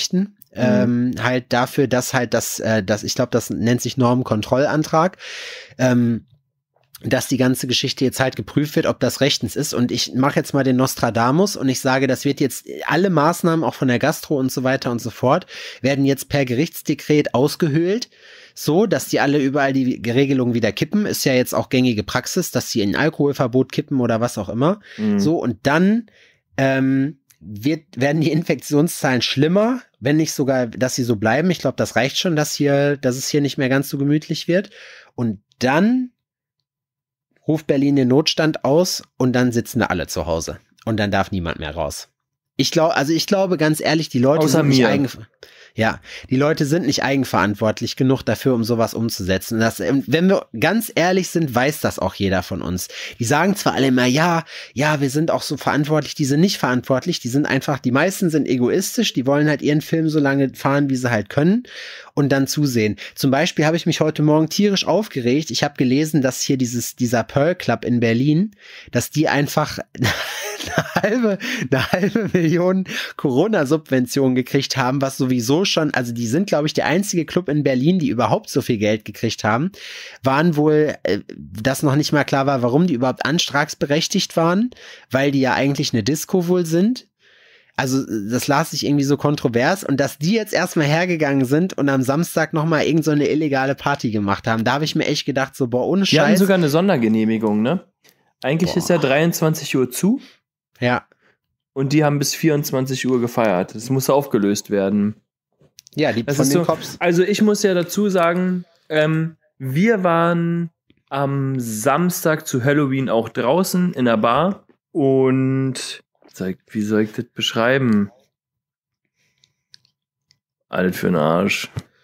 halt dafür, dass halt ich glaube, das nennt sich Normenkontrollantrag, dass die ganze Geschichte jetzt halt geprüft wird, ob das rechtens ist. Und ich mache jetzt mal den Nostradamus und ich sage, das wird jetzt, alle Maßnahmen, auch von der Gastro und so weiter und so fort, werden jetzt per Gerichtsdekret ausgehöhlt, so, dass die alle überall die Regelungen wieder kippen. Ist ja jetzt auch gängige Praxis, dass sie in Alkoholverbot kippen oder was auch immer. So, und dann werden die Infektionszahlen schlimmer, wenn nicht sogar, dass sie so bleiben. Ich glaube, das reicht schon, dass es hier nicht mehr ganz so gemütlich wird. Und dann ruft Berlin den Notstand aus und dann sitzen da alle zu Hause. Und dann darf niemand mehr raus. Ich glaube ganz ehrlich, die Leute sind nicht die Leute sind nicht eigenverantwortlich genug dafür, um sowas umzusetzen. Wenn wir ganz ehrlich sind, weiß das auch jeder von uns. Die sagen zwar alle immer, ja, wir sind auch so verantwortlich, die sind nicht verantwortlich, die meisten sind egoistisch, die wollen halt ihren Film so lange fahren, wie sie halt können und dann zusehen. Zum Beispiel habe ich mich heute Morgen tierisch aufgeregt. Ich habe gelesen, dass hier dieser Pearl Club in Berlin, dass die einfach eine halbe Million Corona-Subventionen gekriegt haben, was sowieso schon, also die sind, glaube ich, der einzige Club in Berlin, die überhaupt so viel Geld gekriegt haben, waren wohl, dass noch nicht mal klar war, warum die überhaupt antragsberechtigt waren, weil die ja eigentlich eine Disco wohl sind. Also das las ich irgendwie so kontrovers und dass die jetzt erstmal hergegangen sind und am Samstag nochmal irgend so eine illegale Party gemacht haben, da habe ich mir echt gedacht, so ohne Scheiß. Die hatten sogar eine Sondergenehmigung, ne? Eigentlich ist ja 23 Uhr zu. Ja. Und die haben bis 24 Uhr gefeiert. Das muss aufgelöst werden. Ja, die das von ist den so, Cops. Also ich muss ja dazu sagen, wir waren am Samstag zu Halloween auch draußen in der Bar und wie soll ich das beschreiben? Alles für den Arsch.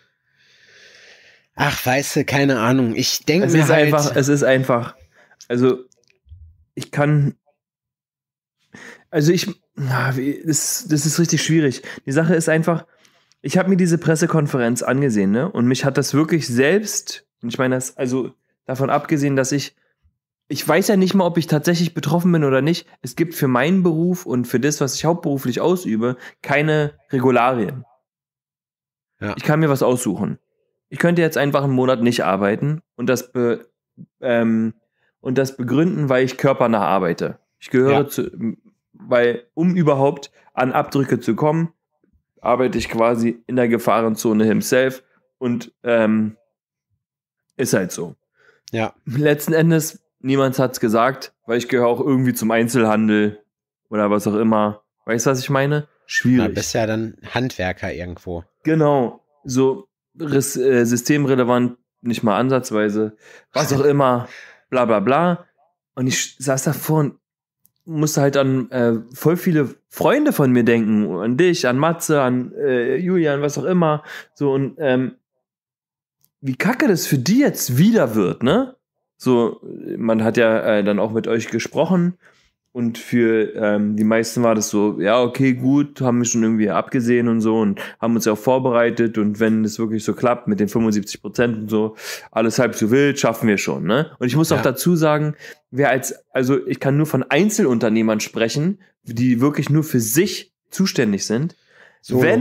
Ach, weißt du, keine Ahnung. Ich denke mir halt... Es ist einfach, also ich kann... Also das ist richtig schwierig. Die Sache ist einfach, ich habe mir diese Pressekonferenz angesehen, ne? Und mich hat das wirklich selbst, und ich meine das, also davon abgesehen, dass ich weiß ja nicht mal, ob ich tatsächlich betroffen bin oder nicht. Es gibt für meinen Beruf und für das, was ich hauptberuflich ausübe, keine Regularien. Ja. Ich kann mir was aussuchen. Ich könnte jetzt einfach einen Monat nicht arbeiten und das begründen, weil ich körpernah arbeite. Ich gehöre weil um überhaupt an Abdrücke zu kommen, arbeite ich quasi in der Gefahrenzone himself und ist halt so. Ja. Letzten Endes, niemand hat's gesagt, weil ich gehöre auch irgendwie zum Einzelhandel oder was auch immer. Weißt du, was ich meine? Schwierig. Du bist ja dann Handwerker irgendwo. Genau. So systemrelevant, nicht mal ansatzweise, was auch immer, bla bla bla. Und ich saß davor und musste halt an voll viele Freunde von mir denken, an dich, an Matze, an Julian, was auch immer. So, und wie kacke das für die jetzt wieder wird, ne? So, man hat ja dann auch mit euch gesprochen und für die meisten war das so, ja, okay, gut, haben wir schon irgendwie abgesehen und so und haben uns ja auch vorbereitet und wenn es wirklich so klappt mit den 75% und so, alles halb so wild, schaffen wir schon, ne? Und ich muss auch dazu sagen, also ich kann nur von Einzelunternehmern sprechen, die wirklich nur für sich zuständig sind. So. Wenn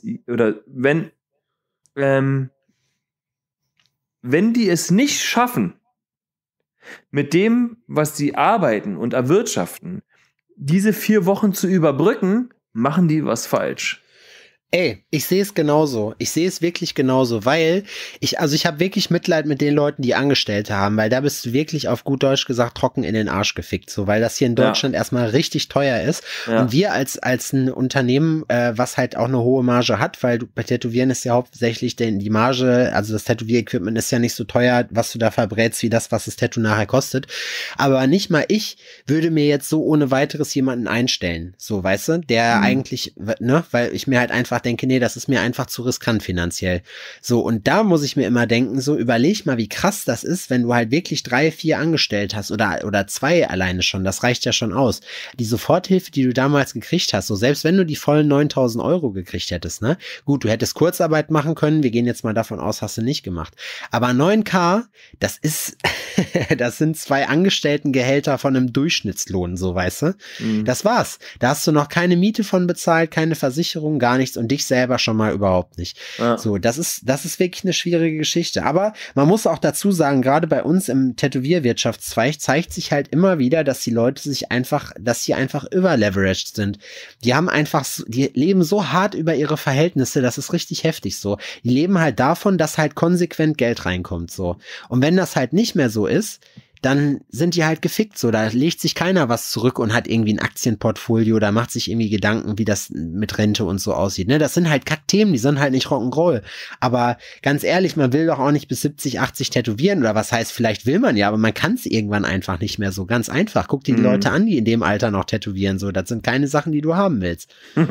die es nicht schaffen, mit dem, was sie arbeiten und erwirtschaften, diese 4 Wochen zu überbrücken, machen die was falsch. Ey, ich sehe es genauso. Ich sehe es wirklich genauso, weil ich habe wirklich Mitleid mit den Leuten, die Angestellte haben, weil da bist du wirklich auf gut Deutsch gesagt trocken in den Arsch gefickt, so, weil das hier in Deutschland erstmal richtig teuer ist und wir als ein Unternehmen, was halt auch eine hohe Marge hat, weil bei Tätowieren ist ja hauptsächlich die Marge, also das Tätowierequipment ist ja nicht so teuer, was du da verbrätst, wie das, was das Tattoo nachher kostet, aber nicht mal ich würde mir jetzt so ohne weiteres jemanden einstellen, so, weißt du, der eigentlich, ne, weil ich mir halt einfach denke, nee, das ist mir einfach zu riskant finanziell. So, und da muss ich mir immer denken, so, überleg mal, wie krass das ist, wenn du halt wirklich 3, 4 angestellt hast oder 2 alleine schon, das reicht ja schon aus. Die Soforthilfe, die du damals gekriegt hast, so, selbst wenn du die vollen 9.000 € gekriegt hättest, ne, gut, du hättest Kurzarbeit machen können, wir gehen jetzt mal davon aus, hast du nicht gemacht. Aber 9.000, das ist, das sind 2 Angestelltengehälter von einem Durchschnittslohn, so, weißt du? Das war's. Da hast du noch keine Miete von bezahlt, keine Versicherung, gar nichts. Und und dich selber schon mal überhaupt nicht. Ja. So, das ist wirklich eine schwierige Geschichte. Aber man muss auch dazu sagen, gerade bei uns im Tätowierwirtschaftszweig zeigt sich halt immer wieder, dass die Leute dass sie einfach überleveraged sind. Die leben so hart über ihre Verhältnisse, das ist richtig heftig so. Die leben halt davon, dass halt konsequent Geld reinkommt so. Und wenn das halt nicht mehr so ist, dann sind die halt gefickt so. Da legt sich keiner was zurück und hat irgendwie ein Aktienportfolio oder macht sich irgendwie Gedanken, wie das mit Rente und so aussieht. Ne? Das sind halt Kackthemen, die sind halt nicht Rock'n'Roll. Aber ganz ehrlich, man will doch auch nicht bis 70, 80 tätowieren oder was heißt, vielleicht will man ja, aber man kann es irgendwann einfach nicht mehr so. Ganz einfach. Guck dir die Leute an, die in dem Alter noch tätowieren. So, das sind keine Sachen, die du haben willst.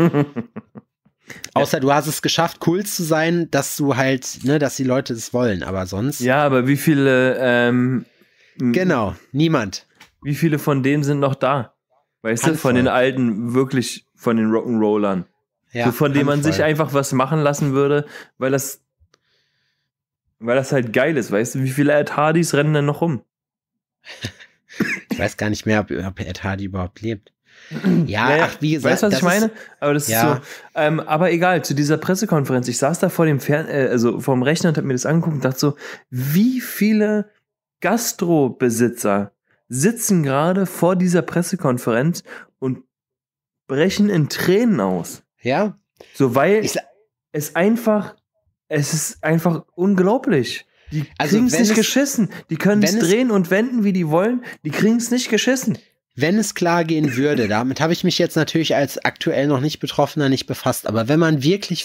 Außer du hast es geschafft, cool zu sein, dass du halt, ne, dass die Leute es wollen, aber sonst. Ja, aber wie viele Genau, niemand. Wie viele von denen sind noch da? Weißt du, von den alten, wirklich von den Rock'n'Rollern. Ja, so von denen man sich einfach was machen lassen würde, weil das halt geil ist, weißt du? Wie viele Ed Hardys rennen denn noch rum? Ich weiß gar nicht mehr, ob Ed Hardy überhaupt lebt. Ja, ach, wie gesagt. Weißt du, was ich meine? Aber das ist so. Aber egal, zu dieser Pressekonferenz, ich saß da vor dem vorm Rechner und hab mir das angeguckt und dachte so, wie viele Gastrobesitzer sitzen gerade vor dieser Pressekonferenz und brechen in Tränen aus. Ja. So, weil es ist einfach unglaublich. Die kriegen es nicht geschissen. Die können es drehen und wenden, wie die wollen. Die kriegen es nicht geschissen. Wenn es klar gehen würde, damit habe ich mich jetzt natürlich als aktuell noch nicht Betroffener nicht befasst, aber wenn man wirklich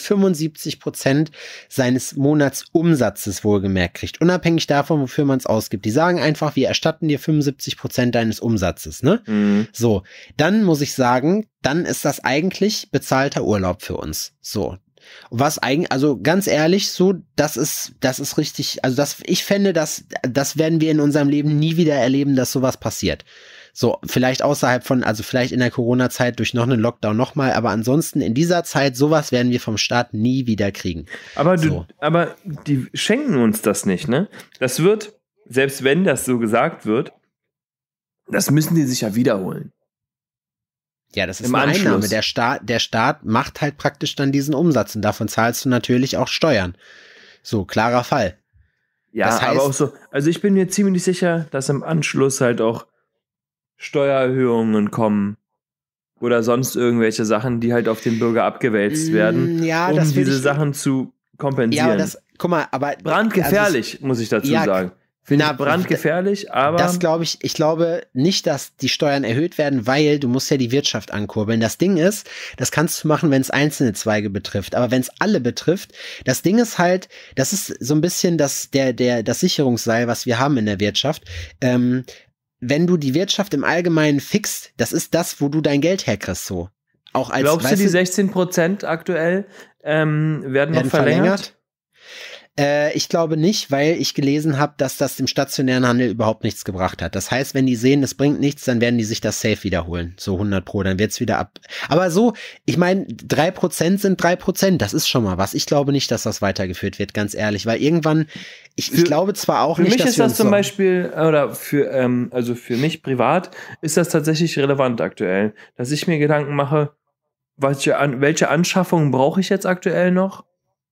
75% seines Monatsumsatzes wohlgemerkt kriegt, unabhängig davon, wofür man es ausgibt, die sagen einfach, wir erstatten dir 75% deines Umsatzes, ne? Mhm. So, dann muss ich sagen, dann ist das eigentlich bezahlter Urlaub für uns. So. Was eigentlich, also ganz ehrlich, so, das ist richtig, also ich fände, das werden wir in unserem Leben nie wieder erleben, dass sowas passiert. So, vielleicht außerhalb von, also vielleicht in der Corona-Zeit durch noch einen Lockdown nochmal, aber ansonsten in dieser Zeit, sowas werden wir vom Staat nie wieder kriegen. Aber aber die schenken uns das nicht, ne? Das wird, selbst wenn das so gesagt wird, das müssen die sich ja wiederholen. Ja, das ist eine Einnahme. Der Staat macht halt praktisch dann diesen Umsatz und davon zahlst du natürlich auch Steuern. So, klarer Fall. Ja, das heißt, aber auch so, also ich bin mir ziemlich sicher, dass im Anschluss halt auch Steuererhöhungen kommen oder sonst irgendwelche Sachen, die halt auf den Bürger abgewälzt werden, um diese Sachen zu kompensieren. Ja, guck mal, aber brandgefährlich, muss ich dazu sagen. Finde ich brandgefährlich, aber das glaube ich glaube nicht, dass die Steuern erhöht werden, weil du musst ja die Wirtschaft ankurbeln. Das Ding ist, das kannst du machen, wenn es einzelne Zweige betrifft, aber wenn es alle betrifft, das Ding ist halt, das ist so ein bisschen das Sicherungsseil, was wir haben in der Wirtschaft. Wenn du die Wirtschaft im Allgemeinen fixst, das ist das, wo du dein Geld herkriegst, so. Auch als, glaubst du, die 16% aktuell werden noch verlängert? Ich glaube nicht, weil ich gelesen habe, dass das dem stationären Handel überhaupt nichts gebracht hat. Das heißt, wenn die sehen, es bringt nichts, dann werden die sich das safe wiederholen. So 100%, dann wird's wieder ab. Aber so, ich meine, 3% sind 3%, das ist schon mal was. Ich glaube nicht, dass das weitergeführt wird, ganz ehrlich, weil irgendwann, ich glaube zwar auch nicht, dass für mich ist das zum Beispiel, oder also für mich privat, ist das tatsächlich relevant aktuell, dass ich mir Gedanken mache, welche Anschaffungen brauche ich jetzt aktuell noch?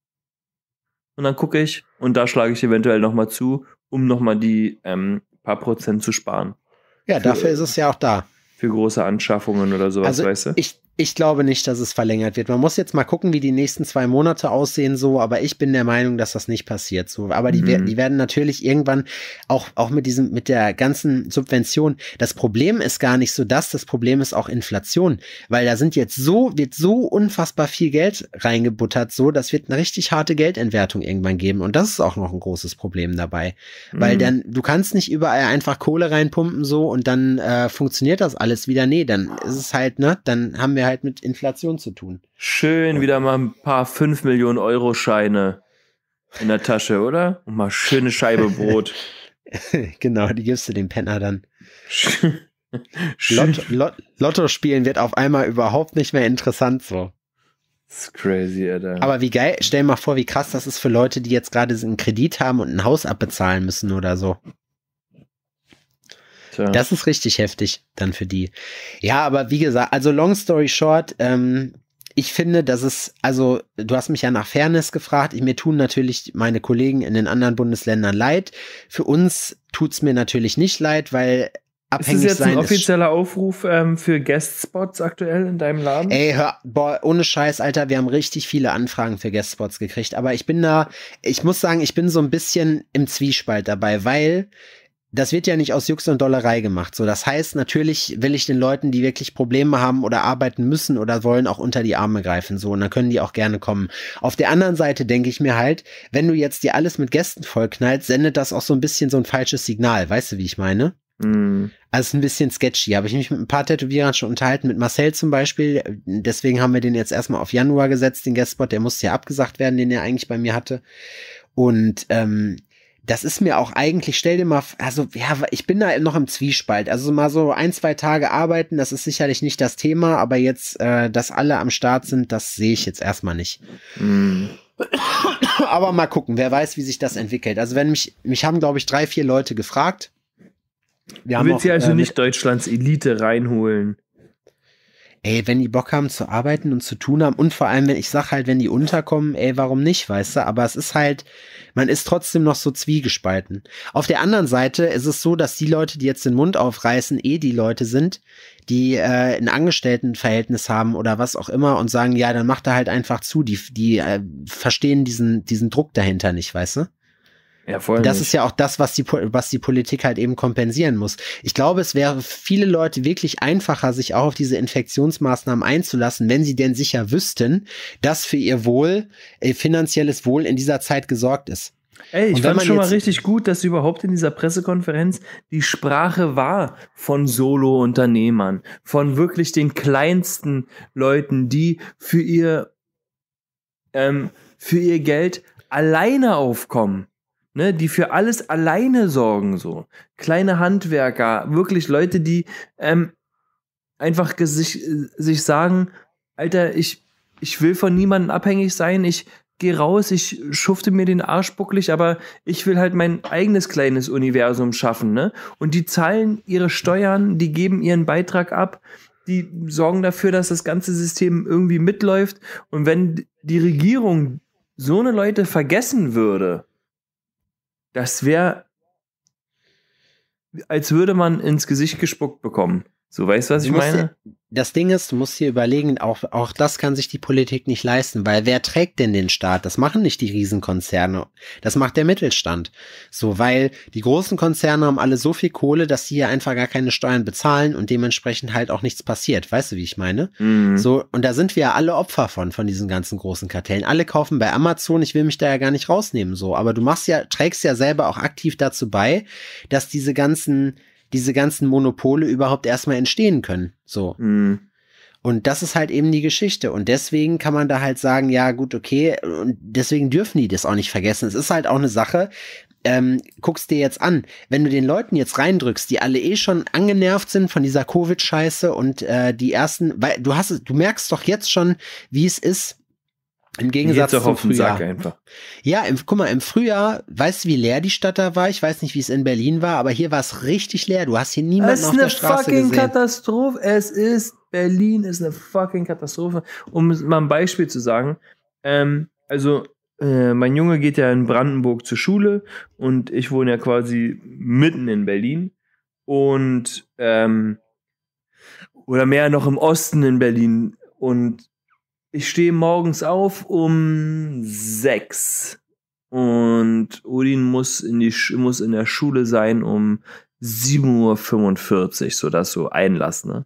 Und dann gucke ich und da schlage ich eventuell nochmal zu, um nochmal die paar Prozent zu sparen. Ja, dafür ist es ja auch da. Für große Anschaffungen oder sowas, also weißt du? Ich glaube nicht, dass es verlängert wird. Man muss jetzt mal gucken, wie die nächsten 2 Monate aussehen, so, aber ich bin der Meinung, dass das nicht passiert, so. Aber die werden natürlich irgendwann auch mit der ganzen Subvention. Das Problem ist gar nicht so das Problem ist auch Inflation, weil da wird so unfassbar viel Geld reingebuttert, so, das wird eine richtig harte Geldentwertung irgendwann geben und das ist auch noch ein großes Problem dabei, weil dann, du kannst nicht überall einfach Kohle reinpumpen, so, und dann funktioniert das alles wieder. Nee, dann ist es halt, ne, dann haben wir halt mit Inflation zu tun. Schön wieder mal ein paar 5 Millionen Euro Scheine in der Tasche, oder? Und mal schöne Scheibe Brot. Genau, die gibst du dem Penner dann. Lotto spielen wird auf einmal überhaupt nicht mehr interessant, so. Das ist crazy, Alter. Aber wie geil, stell dir mal vor, wie krass das ist für Leute, die jetzt gerade einen Kredit haben und ein Haus abbezahlen müssen oder so. Das ist richtig heftig dann für die. Ja, aber wie gesagt, also long story short, ich finde, dass es, also du hast mich ja nach Fairness gefragt, mir tun natürlich meine Kollegen in den anderen Bundesländern leid. Für uns tut's mir natürlich nicht leid, weil abhängig ist das jetzt sein ein offizieller Aufruf für Guest-Spots aktuell in deinem Laden? Ey, ohne Scheiß, Alter, wir haben richtig viele Anfragen für Guest-Spots gekriegt, aber ich muss sagen, ich bin so ein bisschen im Zwiespalt dabei, weil das wird ja nicht aus Jux und Dollerei gemacht. So, das heißt, natürlich will ich den Leuten, die wirklich Probleme haben oder arbeiten müssen oder wollen, auch unter die Arme greifen. So, und dann können die auch gerne kommen. Auf der anderen Seite denke ich mir halt, wenn du jetzt dir alles mit Gästen vollknallst, sendet das auch so ein bisschen so ein falsches Signal. Weißt du, wie ich meine? Also es ist ein bisschen sketchy. Habe ich mich mit ein paar Tätowierern schon unterhalten, mit Marcel zum Beispiel. Deswegen haben wir den jetzt erstmal auf Januar gesetzt, den Guestspot. Der musste ja abgesagt werden, den er eigentlich bei mir hatte. Und das ist mir auch eigentlich, stell dir mal, also ja, ich bin da noch im Zwiespalt. Also mal so 1-2 Tage arbeiten, das ist sicherlich nicht das Thema, aber jetzt, dass alle am Start sind, das sehe ich jetzt erstmal nicht. Aber mal gucken, wer weiß, wie sich das entwickelt. Also wenn mich haben, glaube ich, 3-4 Leute gefragt. Du willst ja also nicht Deutschlands Elite reinholen. Ey, wenn die Bock haben zu arbeiten und zu tun haben und vor allem, wenn ich sag halt, wenn die unterkommen, ey, warum nicht, weißt du? Aber es ist halt, man ist trotzdem noch so zwiegespalten. Auf der anderen Seite ist es so, dass die Leute, die jetzt den Mund aufreißen, die Leute sind, die ein Angestelltenverhältnis haben oder was auch immer und sagen, ja, dann macht er halt einfach zu. Die verstehen diesen Druck dahinter nicht, weißt du? Ja, voll das nicht. ist ja auch das, was die Politik halt eben kompensieren muss. Ich glaube, es wäre für viele Leute wirklich einfacher, sich auch auf diese Infektionsmaßnahmen einzulassen, wenn sie denn sicher wüssten, dass für ihr finanzielles Wohl in dieser Zeit gesorgt ist. Ey, ich fand schon mal richtig gut, dass überhaupt in dieser Pressekonferenz die Sprache war von Solo-Unternehmern, von wirklich den kleinsten Leuten, die für ihr Geld alleine aufkommen. Ne, die für alles alleine sorgen, so. Kleine Handwerker, wirklich Leute, die einfach sich sagen, Alter, ich will von niemandem abhängig sein, ich gehe raus, ich schufte mir den Arsch bucklig, aber ich will halt mein eigenes kleines Universum schaffen, ne? Und die zahlen ihre Steuern, die geben ihren Beitrag ab, die sorgen dafür, dass das ganze System irgendwie mitläuft. Und wenn die Regierung so eine Leute vergessen würde, das wäre, als würde man ins Gesicht gespuckt bekommen. So, weißt du, was ich meine? Das Ding ist, du musst dir überlegen, auch das kann sich die Politik nicht leisten, weil wer trägt denn den Staat? Das machen nicht die Riesenkonzerne, das macht der Mittelstand. So, weil die großen Konzerne haben alle so viel Kohle, dass die hier einfach gar keine Steuern bezahlen und dementsprechend halt auch nichts passiert. Weißt du, wie ich meine? So, und da sind wir ja alle Opfer von diesen ganzen großen Kartellen. Alle kaufen bei Amazon, ich will mich da ja gar nicht rausnehmen, so, aber du trägst ja selber auch aktiv dazu bei, dass diese ganzen Monopole überhaupt erstmal entstehen können. So. Und das ist halt eben die Geschichte. Und deswegen kann man da halt sagen, ja gut, okay, und deswegen dürfen die das auch nicht vergessen. Es ist halt auch eine Sache, guck's dir jetzt an, wenn du den Leuten jetzt reindrückst, die alle schon angenervt sind von dieser Covid-Scheiße und die ersten, weil du merkst doch jetzt schon, wie es ist, im Gegensatz zum Frühjahr. Ja, guck mal, im Frühjahr, weißt du, wie leer die Stadt da war? Ich weiß nicht, wie es in Berlin war, aber hier war es richtig leer. Du hast hier niemanden auf der Straße gesehen. Berlin ist eine fucking Katastrophe. Um mal ein Beispiel zu sagen, mein Junge geht ja in Brandenburg zur Schule und ich wohne ja quasi mitten in Berlin und oder mehr noch im Osten in Berlin und ich stehe morgens auf um 6 und Odin muss in der Schule sein um 7:45 Uhr, so das so Einlass, ne?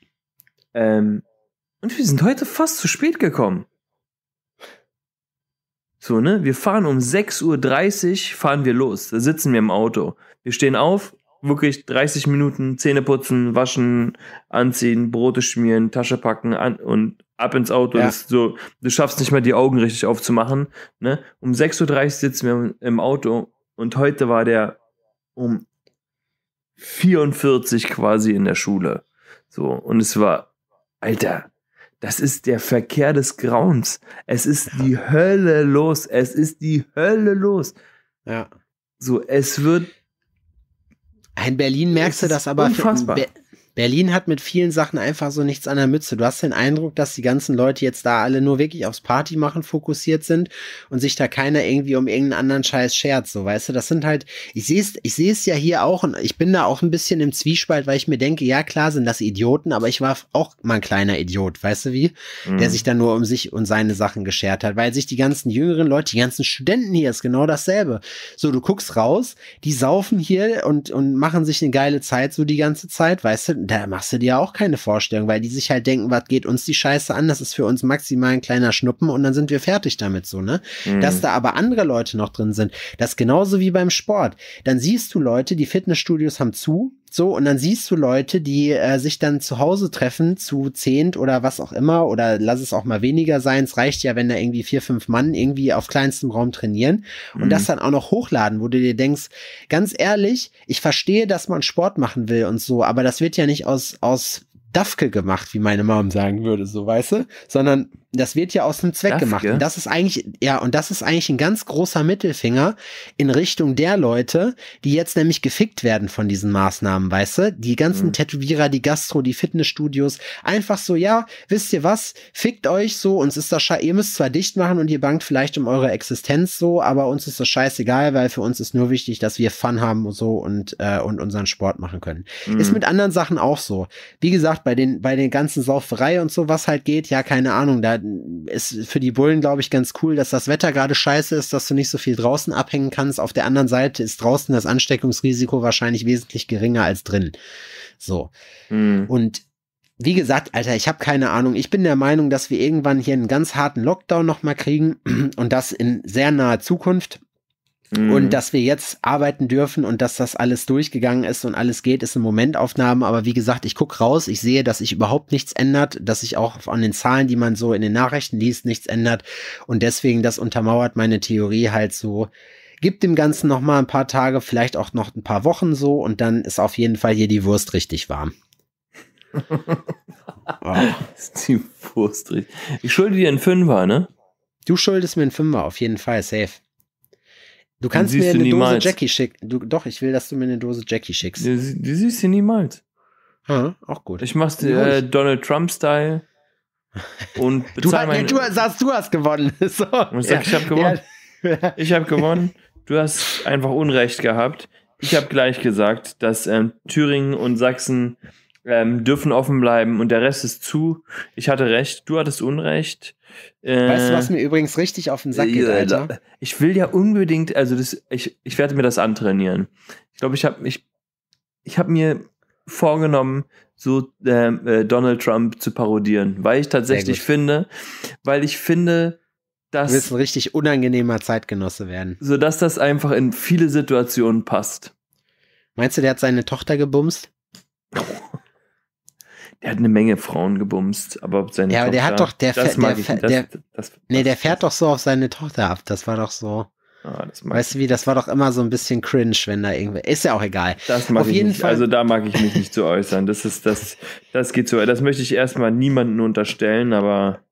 Und wir sind heute fast zu spät gekommen. So, ne? Wir fahren um 6:30 Uhr, fahren wir los. Da sitzen wir im Auto. Wir stehen auf, wirklich 30 Minuten, Zähne putzen, waschen, anziehen, Brote schmieren, Tasche packen und ab ins Auto. Ja. Du schaffst nicht mal die Augen richtig aufzumachen. Ne? Um 6:30 Uhr sitzen wir im Auto und heute war der um 44 quasi in der Schule. So, und es war, Alter, das ist der Verkehr des Grauens. Es ist die Hölle los. Es ist die Hölle los. Ja. So, es wird. In Berlin merkst du das aber. Unfassbar. Berlin hat mit vielen Sachen einfach so nichts an der Mütze. Du hast den Eindruck, dass die ganzen Leute jetzt da alle nur wirklich aufs Party machen fokussiert sind und sich da keiner irgendwie um irgendeinen anderen Scheiß schert, so, weißt du, das sind halt, ich sehe es ja hier auch und ich bin da auch ein bisschen im Zwiespalt, weil ich mir denke, ja klar sind das Idioten, aber ich war auch mal ein kleiner Idiot, weißt du wie, der sich dann nur um sich und seine Sachen geschert hat, weil sich die ganzen jüngeren Leute, die ganzen Studenten hier ist genau dasselbe. So, du guckst raus, die saufen hier und machen sich eine geile Zeit so die ganze Zeit, weißt du, da machst du dir auch keine Vorstellung, weil die sich halt denken, was geht uns die Scheiße an, das ist für uns maximal ein kleiner Schnuppen und dann sind wir fertig damit, so, ne? Dass da aber andere Leute noch drin sind, das ist genauso wie beim Sport. Dann siehst du Leute, die Fitnessstudios haben zu, so, und dann siehst du Leute, die sich dann zu Hause treffen, zu 10 oder was auch immer, oder lass es auch mal weniger sein, es reicht ja, wenn da irgendwie 4, 5 Mann irgendwie auf kleinstem Raum trainieren und das dann auch noch hochladen, wo du dir denkst, ganz ehrlich, ich verstehe, dass man Sport machen will und so, aber das wird ja nicht aus Dafke gemacht, wie meine Mom sagen würde, so, weißt du, sondern das wird ja aus einem Zweck gemacht. Und das ist eigentlich, ein ganz großer Mittelfinger in Richtung der Leute, die jetzt nämlich gefickt werden von diesen Maßnahmen, weißt du? Die ganzen Tätowierer, die Gastro, die Fitnessstudios, einfach so, ja, wisst ihr was, fickt euch so, uns ist das ihr müsst zwar dicht machen und ihr bangt vielleicht um eure Existenz so, aber uns ist das scheißegal, weil für uns ist nur wichtig, dass wir Fun haben und so und unseren Sport machen können. Ist mit anderen Sachen auch so. Wie gesagt, bei den ganzen Sauferei und so, was halt geht, ja, keine Ahnung, da ist für die Bullen, glaube ich, ganz cool, dass das Wetter gerade scheiße ist, dass du nicht so viel draußen abhängen kannst. Auf der anderen Seite ist draußen das Ansteckungsrisiko wahrscheinlich wesentlich geringer als drin. So. Und wie gesagt, Alter, ich habe keine Ahnung. Ich bin der Meinung, dass wir irgendwann hier einen ganz harten Lockdown noch mal kriegen und das in sehr naher Zukunft. Und dass wir jetzt arbeiten dürfen und dass das alles durchgegangen ist und alles geht, ist eine Momentaufnahme. Aber wie gesagt, ich gucke raus, ich sehe, dass sich überhaupt nichts ändert, dass sich auch an den Zahlen, die man so in den Nachrichten liest, nichts ändert. Und deswegen, das untermauert meine Theorie halt so. Gibt dem Ganzen noch mal ein paar Tage, vielleicht auch noch ein paar Wochen so und dann ist auf jeden Fall hier die Wurst richtig warm. Ist die Wurst richtig. Ich schulde dir einen Fünfer, ne? Du schuldest mir einen Fünfer, auf jeden Fall, safe. Du kannst mir eine Dose Jackie schicken. Doch, ich will, dass du mir eine Dose Jackie schickst. Die siehst du niemals. Auch gut. Ich mach's Donald Trump-Style und bezahl du hast gewonnen. So. Und ich sag, ich habe gewonnen. Ja. Ich habe gewonnen. Du hast einfach Unrecht gehabt. Ich habe gleich gesagt, dass Thüringen und Sachsen dürfen offen bleiben und der Rest ist zu. Ich hatte recht, du hattest Unrecht. Weißt du, was mir übrigens richtig auf den Sack geht, Alter? Ich will ja unbedingt, also ich werde mir das antrainieren. Ich glaube, ich hab mir vorgenommen, so Donald Trump zu parodieren, weil ich tatsächlich finde, dass du willst ein richtig unangenehmer Zeitgenosse werden. Sodass das einfach in viele Situationen passt. Meinst du, der hat seine Tochter gebumst? Der hat eine Menge Frauen gebumst, aber seine Tochter, aber der hat doch, der fährt doch doch so auf seine Tochter ab. Das war doch so. Weißt du wie, das war doch immer so ein bisschen cringe, wenn da irgendwer. Ist ja auch egal. Das mag ich nicht. Also da mag ich mich nicht zu äußern. Das geht so. Das möchte ich erstmal niemandem unterstellen, aber.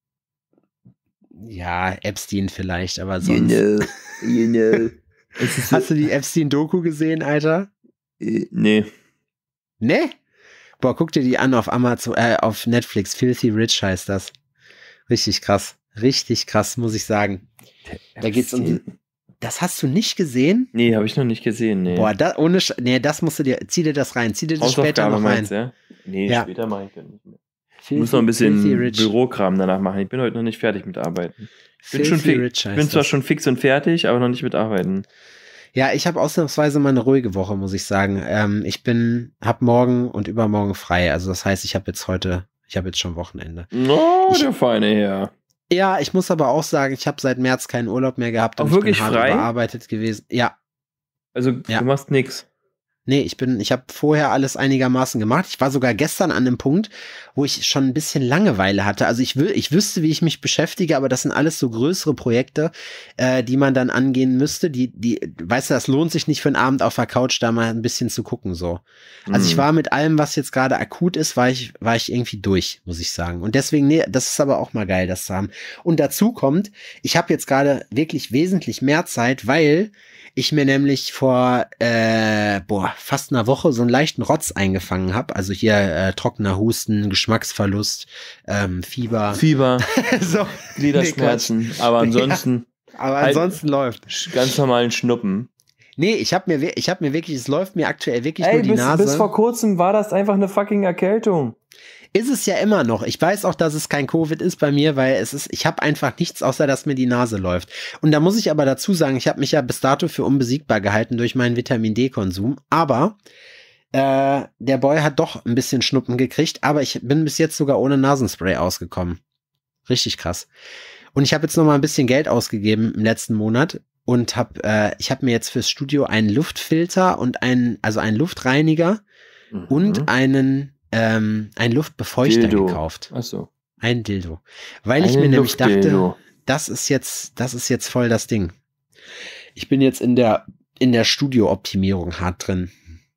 Ja, Epstein vielleicht, aber sonst. You know. Hast du die Epstein-Doku gesehen, Alter? Nee. Nee? Boah, guck dir die an auf Amazon, auf Netflix. Filthy Rich heißt das. Richtig krass. Richtig krass, muss ich sagen. Da geht's um. Das hast du nicht gesehen? Nee, habe ich noch nicht gesehen, nee. Boah, das musst du dir, zieh dir das rein. Zieh dir das später noch rein. Meinst, ja? Nee, ja. Später mache ich das nicht mehr. Ich muss noch ein bisschen Bürokram danach machen. Ich bin heute noch nicht fertig mit Arbeiten. Ich bin zwar schon fix und fertig, aber noch nicht mit Arbeiten. Ja, ich habe ausnahmsweise mal eine ruhige Woche, muss ich sagen. Ich hab morgen und übermorgen frei. Also das heißt, ich habe jetzt schon Wochenende. Oh, der feine Herr. Ja, ich muss aber auch sagen, ich habe seit März keinen Urlaub mehr gehabt. Auch und wirklich ich bin hart überarbeitet gewesen. Ja. Also du machst nix. Nee, ich habe vorher alles einigermaßen gemacht. Ich war sogar gestern an einem Punkt, wo ich schon ein bisschen Langeweile hatte. Also ich wüsste, wie ich mich beschäftige, aber das sind alles so größere Projekte, die man dann angehen müsste. Weißt du, das lohnt sich nicht für einen Abend auf der Couch, da mal ein bisschen zu gucken, so. Also ich war mit allem, was jetzt gerade akut ist, war ich irgendwie durch, muss ich sagen. Und deswegen, nee, das ist aber auch mal geil, das zu haben. Und dazu kommt, ich habe jetzt gerade wirklich wesentlich mehr Zeit, weil ich mir nämlich vor fast einer Woche so einen leichten Rotz eingefangen habe. Also hier trockener Husten, Geschmacksverlust, Fieber. So, Gliederschmerzen, aber ansonsten. Ja, aber ansonsten läuft. Ganz normalen Schnuppen. Nee, ich hab mir wirklich, es läuft mir aktuell wirklich nur die Nase. Bis vor kurzem war das einfach eine fucking Erkältung. Ist es ja immer noch. Ich weiß auch, dass es kein Covid ist bei mir, weil ich habe einfach nichts, außer dass mir die Nase läuft. Und da muss ich aber dazu sagen, ich habe mich ja bis dato für unbesiegbar gehalten durch meinen Vitamin-D-Konsum. Aber der Boy hat doch ein bisschen Schnuppen gekriegt, aber ich bin bis jetzt sogar ohne Nasenspray ausgekommen. Richtig krass. Und ich habe jetzt noch mal ein bisschen Geld ausgegeben im letzten Monat und ich habe mir jetzt fürs Studio einen Luftfilter und einen Luftreiniger und einen Luftbefeuchter gekauft. Ach so. Ein Dildo. Weil ich mir nämlich dachte, das ist jetzt voll das Ding. Ich bin jetzt in der Studio-Optimierung hart drin.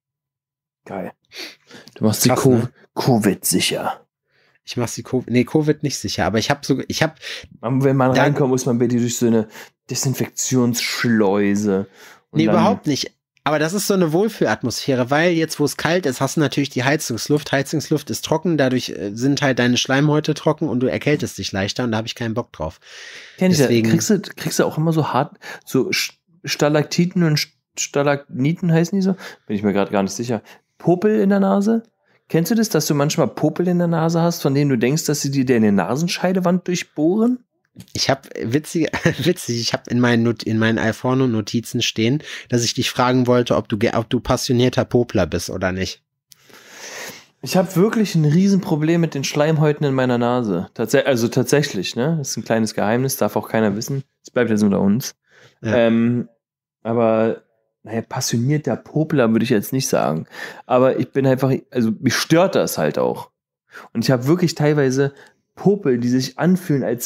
Geil. Du machst die Covid sicher. Ich mach sie Covid nicht sicher, aber wenn man reinkommt, muss man bitte durch so eine Desinfektionsschleuse. Nee, überhaupt nicht. Aber das ist so eine Wohlfühlatmosphäre, weil jetzt, wo es kalt ist, hast du natürlich die Heizungsluft. Heizungsluft ist trocken, dadurch sind halt deine Schleimhäute trocken und du erkältest dich leichter und da habe ich keinen Bock drauf. Deswegen kriegst du auch immer so hart, so Stalaktiten und Stalagniten heißen die so? Bin ich mir gerade gar nicht sicher. Popel in der Nase? Kennst du das, dass du manchmal Popel in der Nase hast, von denen du denkst, dass sie dir deine Nasenscheidewand durchbohren? Ich habe witzig, ich habe in meinen Alforno-Notizen stehen, dass ich dich fragen wollte, ob du passionierter Popler bist oder nicht. Ich habe wirklich ein Riesenproblem mit den Schleimhäuten in meiner Nase. Also tatsächlich, ne? Das ist ein kleines Geheimnis, darf auch keiner wissen. Es bleibt jetzt unter uns. Ja. Aber passionierter Popler würde ich jetzt nicht sagen. Aber ich bin einfach, also mich stört das halt auch. Und ich habe wirklich teilweise Popel, die sich anfühlen, als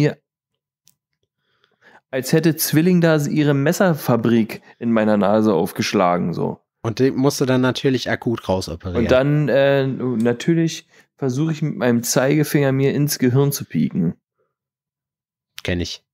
hätte Zwilling da ihre Messerfabrik in meiner Nase aufgeschlagen, so. Und den musst du dann natürlich akut rausoperieren. Und dann natürlich versuche ich mit meinem Zeigefinger mir ins Gehirn zu pieken. Kenn ich.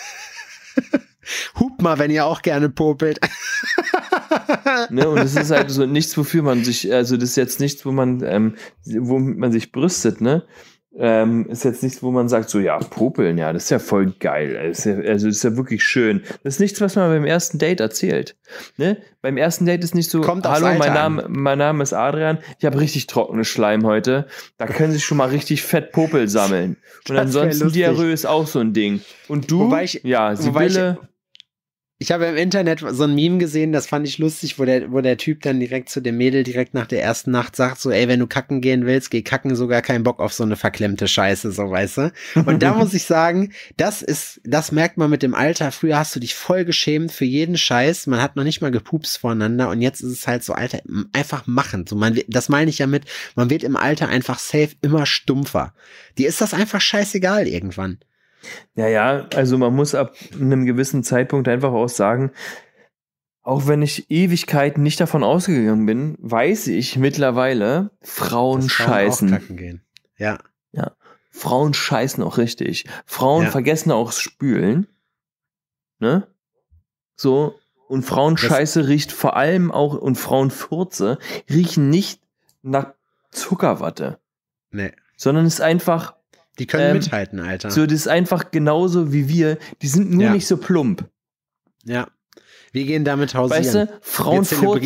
Hupt mal, wenn ihr auch gerne popelt. Ne, und das ist halt so nichts, wofür man sich, also das ist jetzt nichts, womit man sich brüstet, ne? Ist jetzt nichts, wo man sagt, so, ja, popeln, ja, das ist ja voll geil. Das ist ja wirklich schön. Das ist nichts, was man beim ersten Date erzählt. Ne? Beim ersten Date ist nicht so, hallo, mein Name ist Adrian, ich habe richtig trockene Schleim heute. Da können sich schon mal richtig fett Popel sammeln. Und ansonsten Diarrhoe ist auch so ein Ding. Und du? Sibylle. Ich habe im Internet so ein Meme gesehen, das fand ich lustig, wo der Typ dann direkt zu dem Mädel direkt nach der ersten Nacht sagt, so, ey, wenn du kacken gehen willst, geh kacken, sogar keinen Bock auf so eine verklemmte Scheiße, so, weißt du? Und da muss ich sagen, das merkt man mit dem Alter. Früher hast du dich voll geschämt für jeden Scheiß, man hat noch nicht mal gepupst voreinander und jetzt ist es halt so, Alter, einfach machen. So, das meine ich ja mit, man wird im Alter einfach safe immer stumpfer. Dir ist das einfach scheißegal irgendwann. Ja, also man muss ab einem gewissen Zeitpunkt einfach auch sagen, auch wenn ich Ewigkeiten nicht davon ausgegangen bin, weiß ich mittlerweile, Frauen scheißen. Auch kacken gehen. Ja. Ja. Frauen scheißen auch richtig. Frauen vergessen auch Spülen. Ne? So. Und Frauenscheiße riecht vor allem auch, und Frauenfurze riechen nicht nach Zuckerwatte. Nee. Sondern ist einfach. Die können mithalten, Alter. So, das ist einfach genauso wie wir. Die sind nur nicht so plump. Ja. Wir gehen damit hausieren. Weißt du, Frauen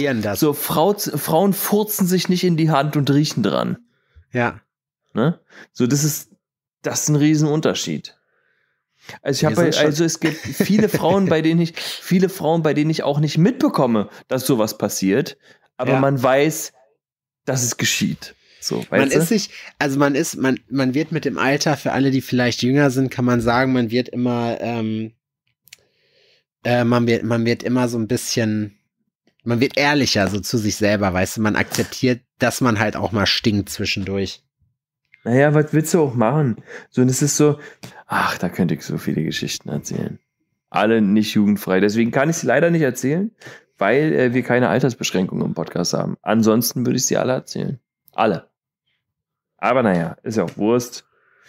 furzen sich nicht in die Hand und riechen dran. Ja. Ne? So, das ist ein Riesenunterschied. Also es gibt viele Frauen, bei denen ich auch nicht mitbekomme, dass sowas passiert, aber man weiß, dass es geschieht. So, man wird mit dem Alter, für alle, die vielleicht jünger sind, kann man sagen, man wird immer so ein bisschen, man wird ehrlicher so zu sich selber, weißt du, man akzeptiert, dass man halt auch mal stinkt zwischendurch. Naja, was willst du auch machen? So, und es ist so, da könnte ich so viele Geschichten erzählen. Alle nicht jugendfrei. Deswegen kann ich sie leider nicht erzählen, weil wir keine Altersbeschränkungen im Podcast haben. Ansonsten würde ich sie alle erzählen. Alle. Aber naja, ist ja auch Wurst.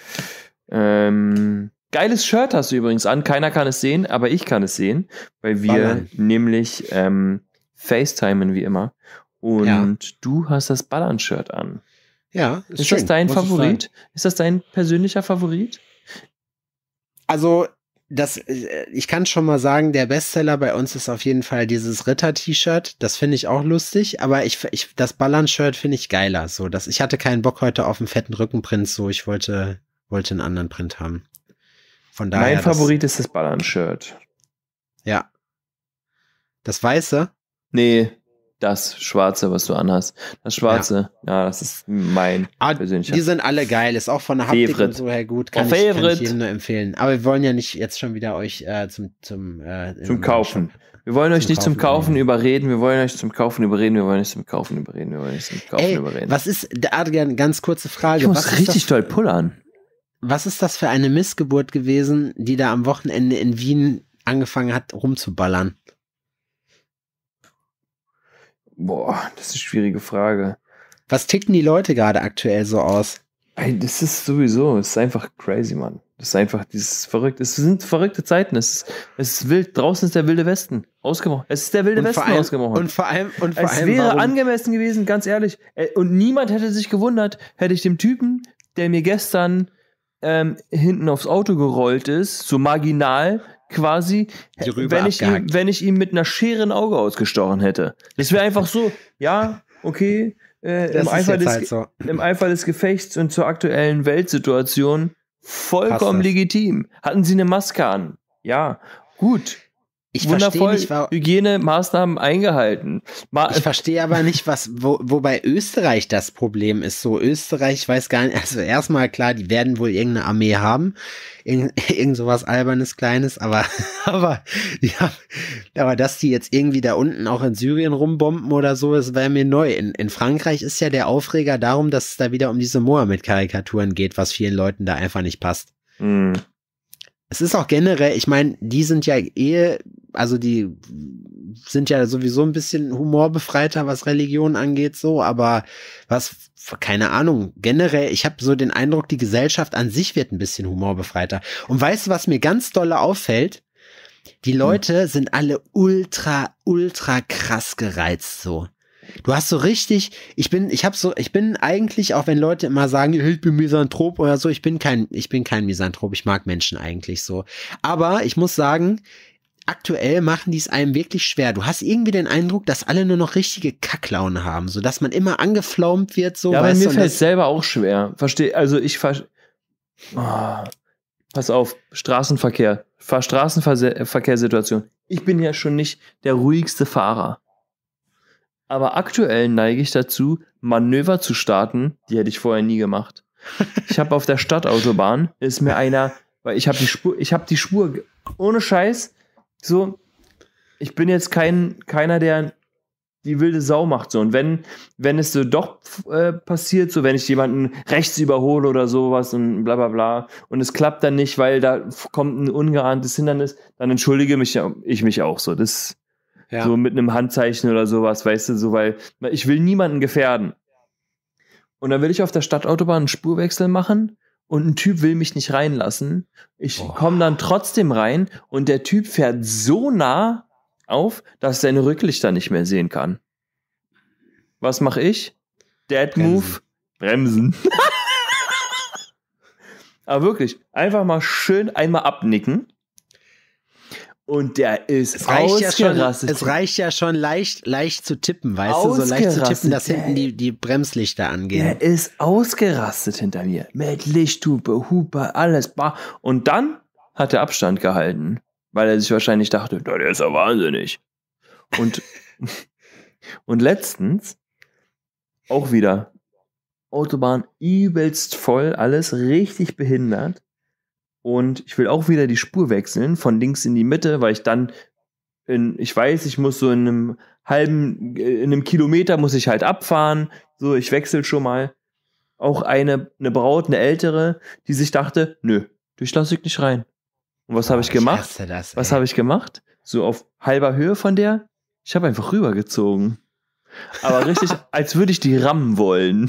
Geiles Shirt hast du übrigens an. Keiner kann es sehen, aber ich kann es sehen, weil wir nämlich FaceTimen wie immer. Und du hast das Ballern-Shirt an. Ja, ist schön, das dein Favorit? Ist das dein persönlicher Favorit? Also, ich kann schon mal sagen, der Bestseller bei uns ist auf jeden Fall dieses Ritter-T-Shirt. Das finde ich auch lustig, aber das Ballern-Shirt finde ich geiler. So, ich hatte keinen Bock heute auf einen fetten Rückenprint, so ich wollte einen anderen Print haben. Von daher. Mein Favorit ist das Ballern-Shirt. Ja. Das Weiße? Nee, das Schwarze, was du anhast. Das Schwarze, ja, das ist mein persönlicher. Die sind alle geil, ist auch von der Haptik und so her gut. Kann ich jedem nur empfehlen. Aber wir wollen ja nicht jetzt schon wieder euch zum Kaufen. Wir wollen euch nicht zum Kaufen überreden, wir wollen euch zum Kaufen überreden, wir wollen euch zum Kaufen überreden, wir wollen euch zum Kaufen überreden. Was ist, Adrian, ganz kurze Frage. Ich muss richtig doll pullern. Was ist das für eine Missgeburt gewesen, die da am Wochenende in Wien angefangen hat, rumzuballern? Boah, das ist eine schwierige Frage. Was ticken die Leute gerade aktuell so aus? Das ist sowieso, es ist einfach crazy, Mann. Das ist einfach dieses verrückt. Es sind verrückte Zeiten. Es ist wild. Draußen ist der wilde Westen ausgebrochen. Es ist der wilde Westen ausgebrochen. Und vor allem, es wäre angemessen gewesen, ganz ehrlich. Und niemand hätte sich gewundert, hätte ich dem Typen, der mir gestern hinten aufs Auto gerollt ist, so marginal quasi, wenn ich ihm mit einer Schere ein Auge ausgestochen hätte. Das wäre einfach so, ja, okay, im Eifer des Gefechts und zur aktuellen Weltsituation vollkommen legitim. Hatten sie eine Maske an? Ja, gut. Ich verstehe nicht, Hygienemaßnahmen eingehalten. Ich verstehe aber nicht, wo bei Österreich das Problem ist. So, Österreich weiß gar nicht, also erstmal klar, die werden wohl irgendeine Armee haben. Irgend sowas Albernes, Kleines, aber dass die jetzt irgendwie da unten auch in Syrien rumbomben oder so, das wäre mir neu. In Frankreich ist ja der Aufreger darum, dass es da wieder um diese Mohammed-Karikaturen geht, was vielen Leuten da einfach nicht passt. Mhm. Es ist auch generell, ich meine, die sind ja die sind ja sowieso ein bisschen humorbefreiter, was Religion angeht, so, aber keine Ahnung, generell, ich habe so den Eindruck, die Gesellschaft an sich wird ein bisschen humorbefreiter. Und weißt du, was mir ganz doll auffällt? Die Leute sind alle ultra krass gereizt, so. Du hast so richtig, ich bin eigentlich, auch wenn Leute immer sagen, ich bin Misanthrop oder so, ich bin kein Misanthrop, ich mag Menschen eigentlich so. Aber ich muss sagen, aktuell machen die es einem wirklich schwer. Du hast irgendwie den Eindruck, dass alle nur noch richtige Kacklaune haben, so dass man immer angeflaumt wird, so. Ja, aber mir fällt es selber auch schwer. Pass auf, Straßenverkehrssituation. Ich bin ja schon nicht der ruhigste Fahrer. Aber aktuell neige ich dazu, Manöver zu starten, die hätte ich vorher nie gemacht. Ich habe auf der Stadtautobahn, weil ich habe die Spur, ohne Scheiß, so, ich bin jetzt keiner, der die wilde Sau macht, so. Und wenn es so doch passiert, so, wenn ich jemanden rechts überhole oder sowas und bla bla bla, und es klappt dann nicht, weil da kommt ein ungeahntes Hindernis, dann entschuldige ich mich auch so. Das so mit einem Handzeichen oder sowas, weißt du, so, weil ich will niemanden gefährden. Und dann will ich auf der Stadtautobahn einen Spurwechsel machen und ein Typ will mich nicht reinlassen. Ich komme dann trotzdem rein und der Typ fährt so nah auf, dass ich seine Rücklichter nicht mehr sehen kann. Was mache ich? Dad Move, bremsen. Aber wirklich, einfach mal schön einmal abnicken. Und der ist ausgerastet. Es reicht ja schon leicht zu tippen, weißt du? So leicht zu tippen, dass hinten die Bremslichter angehen. Der ist ausgerastet hinter mir. Mit Lichthupe, Hupe, alles. Und dann hat er Abstand gehalten, weil er sich wahrscheinlich dachte, der ist ja wahnsinnig. Und letztens auch wieder Autobahn übelst voll, alles richtig behindert. Und ich will auch wieder die Spur wechseln, von links in die Mitte, weil ich dann, ich muss so in einem Kilometer muss ich halt abfahren. So, ich wechsle schon mal. Auch eine Braut, eine ältere, die sich dachte, nö, dich lasse ich nicht rein. Und was habe ich gemacht? Was habe ich gemacht? So auf halber Höhe von der? Ich habe einfach rübergezogen. Aber richtig, als würde ich die rammen wollen.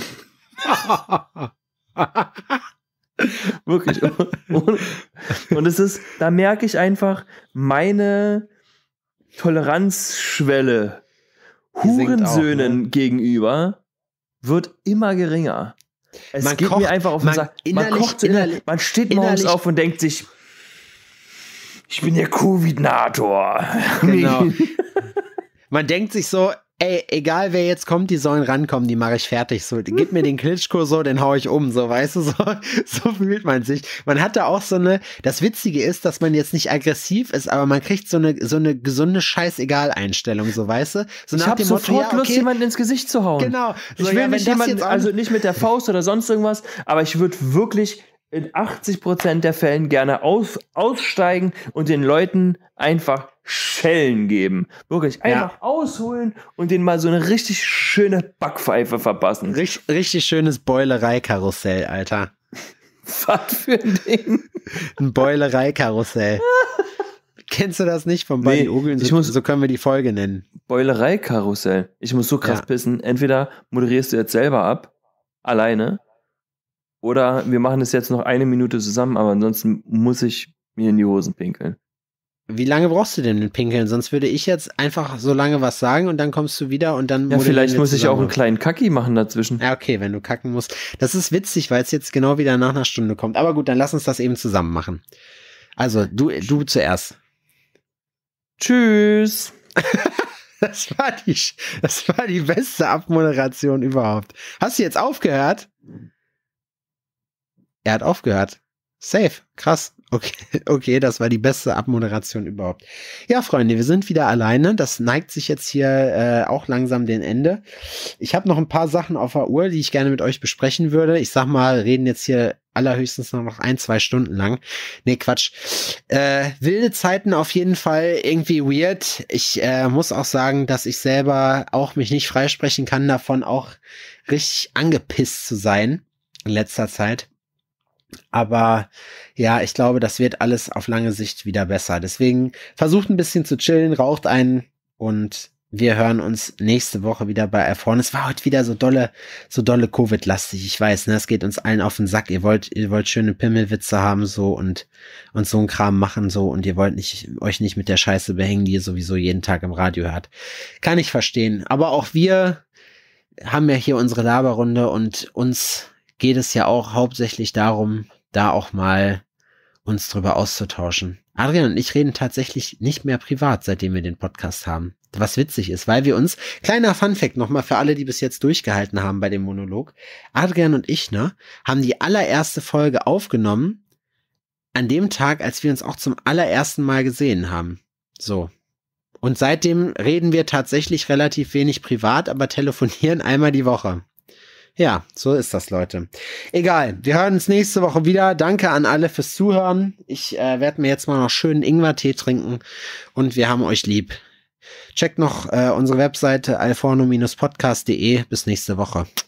Wirklich. Und es ist, da merke ich einfach meine Toleranzschwelle. Hurensöhnen gegenüber wird immer geringer. Es geht mir einfach auf den Sack. Man steht morgens auf und denkt sich, ich bin der Covid-Nator. Genau. Man denkt sich so, ey, egal wer jetzt kommt, die sollen rankommen, die mache ich fertig. So, gib mir den Klitschko so, den hau ich um, so, weißt du, so fühlt man sich. Man hat da auch das Witzige ist, dass man jetzt nicht aggressiv ist, aber man kriegt so eine gesunde Scheißegal-Einstellung, so, weißt du? So ich habe sofort Lust, jemanden ins Gesicht zu hauen. Genau. Ich will nicht jemanden, also nicht mit der Faust oder sonst irgendwas, aber ich würde wirklich in 80% der Fällen gerne aussteigen und den Leuten einfach Schellen geben. Wirklich einfach ausholen und denen mal so eine richtig schöne Backpfeife verpassen. Richtig schönes Beulerei-Karussell, Alter. Was für ein Ding? Ein Beulerei-Karussell. Kennst du das nicht vom Buddy Ogeln? So können wir die Folge nennen. Beulerei-Karussell. Ich muss so krass pissen. Entweder moderierst du jetzt selber ab, alleine, oder wir machen es jetzt noch 1 Minute zusammen, aber ansonsten muss ich mir in die Hosen pinkeln. Wie lange brauchst du denn mit Pinkeln? Sonst würde ich jetzt einfach so lange was sagen und dann kommst du wieder und dann... Ja, vielleicht muss ich auch einen kleinen Kacki machen dazwischen. Ja, okay, wenn du kacken musst. Das ist witzig, weil es jetzt genau wieder nach einer Stunde kommt. Aber gut, dann lass uns das eben zusammen machen. Also, du zuerst. Tschüss. Das war die beste Abmoderation überhaupt. Hast du jetzt aufgehört? Er hat aufgehört. Safe. Krass. Okay, das war die beste Abmoderation überhaupt. Ja, Freunde, wir sind wieder alleine. Das neigt sich jetzt hier auch langsam dem Ende. Ich habe noch ein paar Sachen auf der Uhr, die ich gerne mit euch besprechen würde. Ich sag mal, reden jetzt hier allerhöchstens noch 1-2 Stunden lang. Nee, Quatsch. Wilde Zeiten auf jeden Fall, irgendwie weird. Ich muss auch sagen, dass ich selber auch mich nicht freisprechen kann davon, auch richtig angepisst zu sein in letzter Zeit. Aber ja, ich glaube, das wird alles auf lange Sicht wieder besser. Deswegen versucht ein bisschen zu chillen, raucht einen und wir hören uns nächste Woche wieder bei Erfahren. Es war heute wieder so dolle Covid-lastig. Ich weiß, ne, es geht uns allen auf den Sack. Ihr wollt schöne Pimmelwitze haben so und so einen Kram machen so und ihr wollt euch nicht mit der Scheiße behängen, die ihr sowieso jeden Tag im Radio hört. Kann ich verstehen. Aber auch wir haben ja hier unsere Laberrunde und uns geht es ja auch hauptsächlich darum, da auch mal uns drüber auszutauschen. Adrian und ich reden tatsächlich nicht mehr privat, seitdem wir den Podcast haben. Was witzig ist, weil wir uns, kleiner Funfact nochmal für alle, die bis jetzt durchgehalten haben bei dem Monolog, Adrian und ich, haben die allererste Folge aufgenommen an dem Tag, als wir uns auch zum allerersten Mal gesehen haben. So. Und seitdem reden wir tatsächlich relativ wenig privat, aber telefonieren einmal die Woche. Ja, so ist das, Leute. Egal, wir hören uns nächste Woche wieder. Danke an alle fürs Zuhören. Ich werde mir jetzt mal noch schönen Ingwertee trinken und wir haben euch lieb. Checkt noch unsere Webseite alforno-podcast.de. Bis nächste Woche.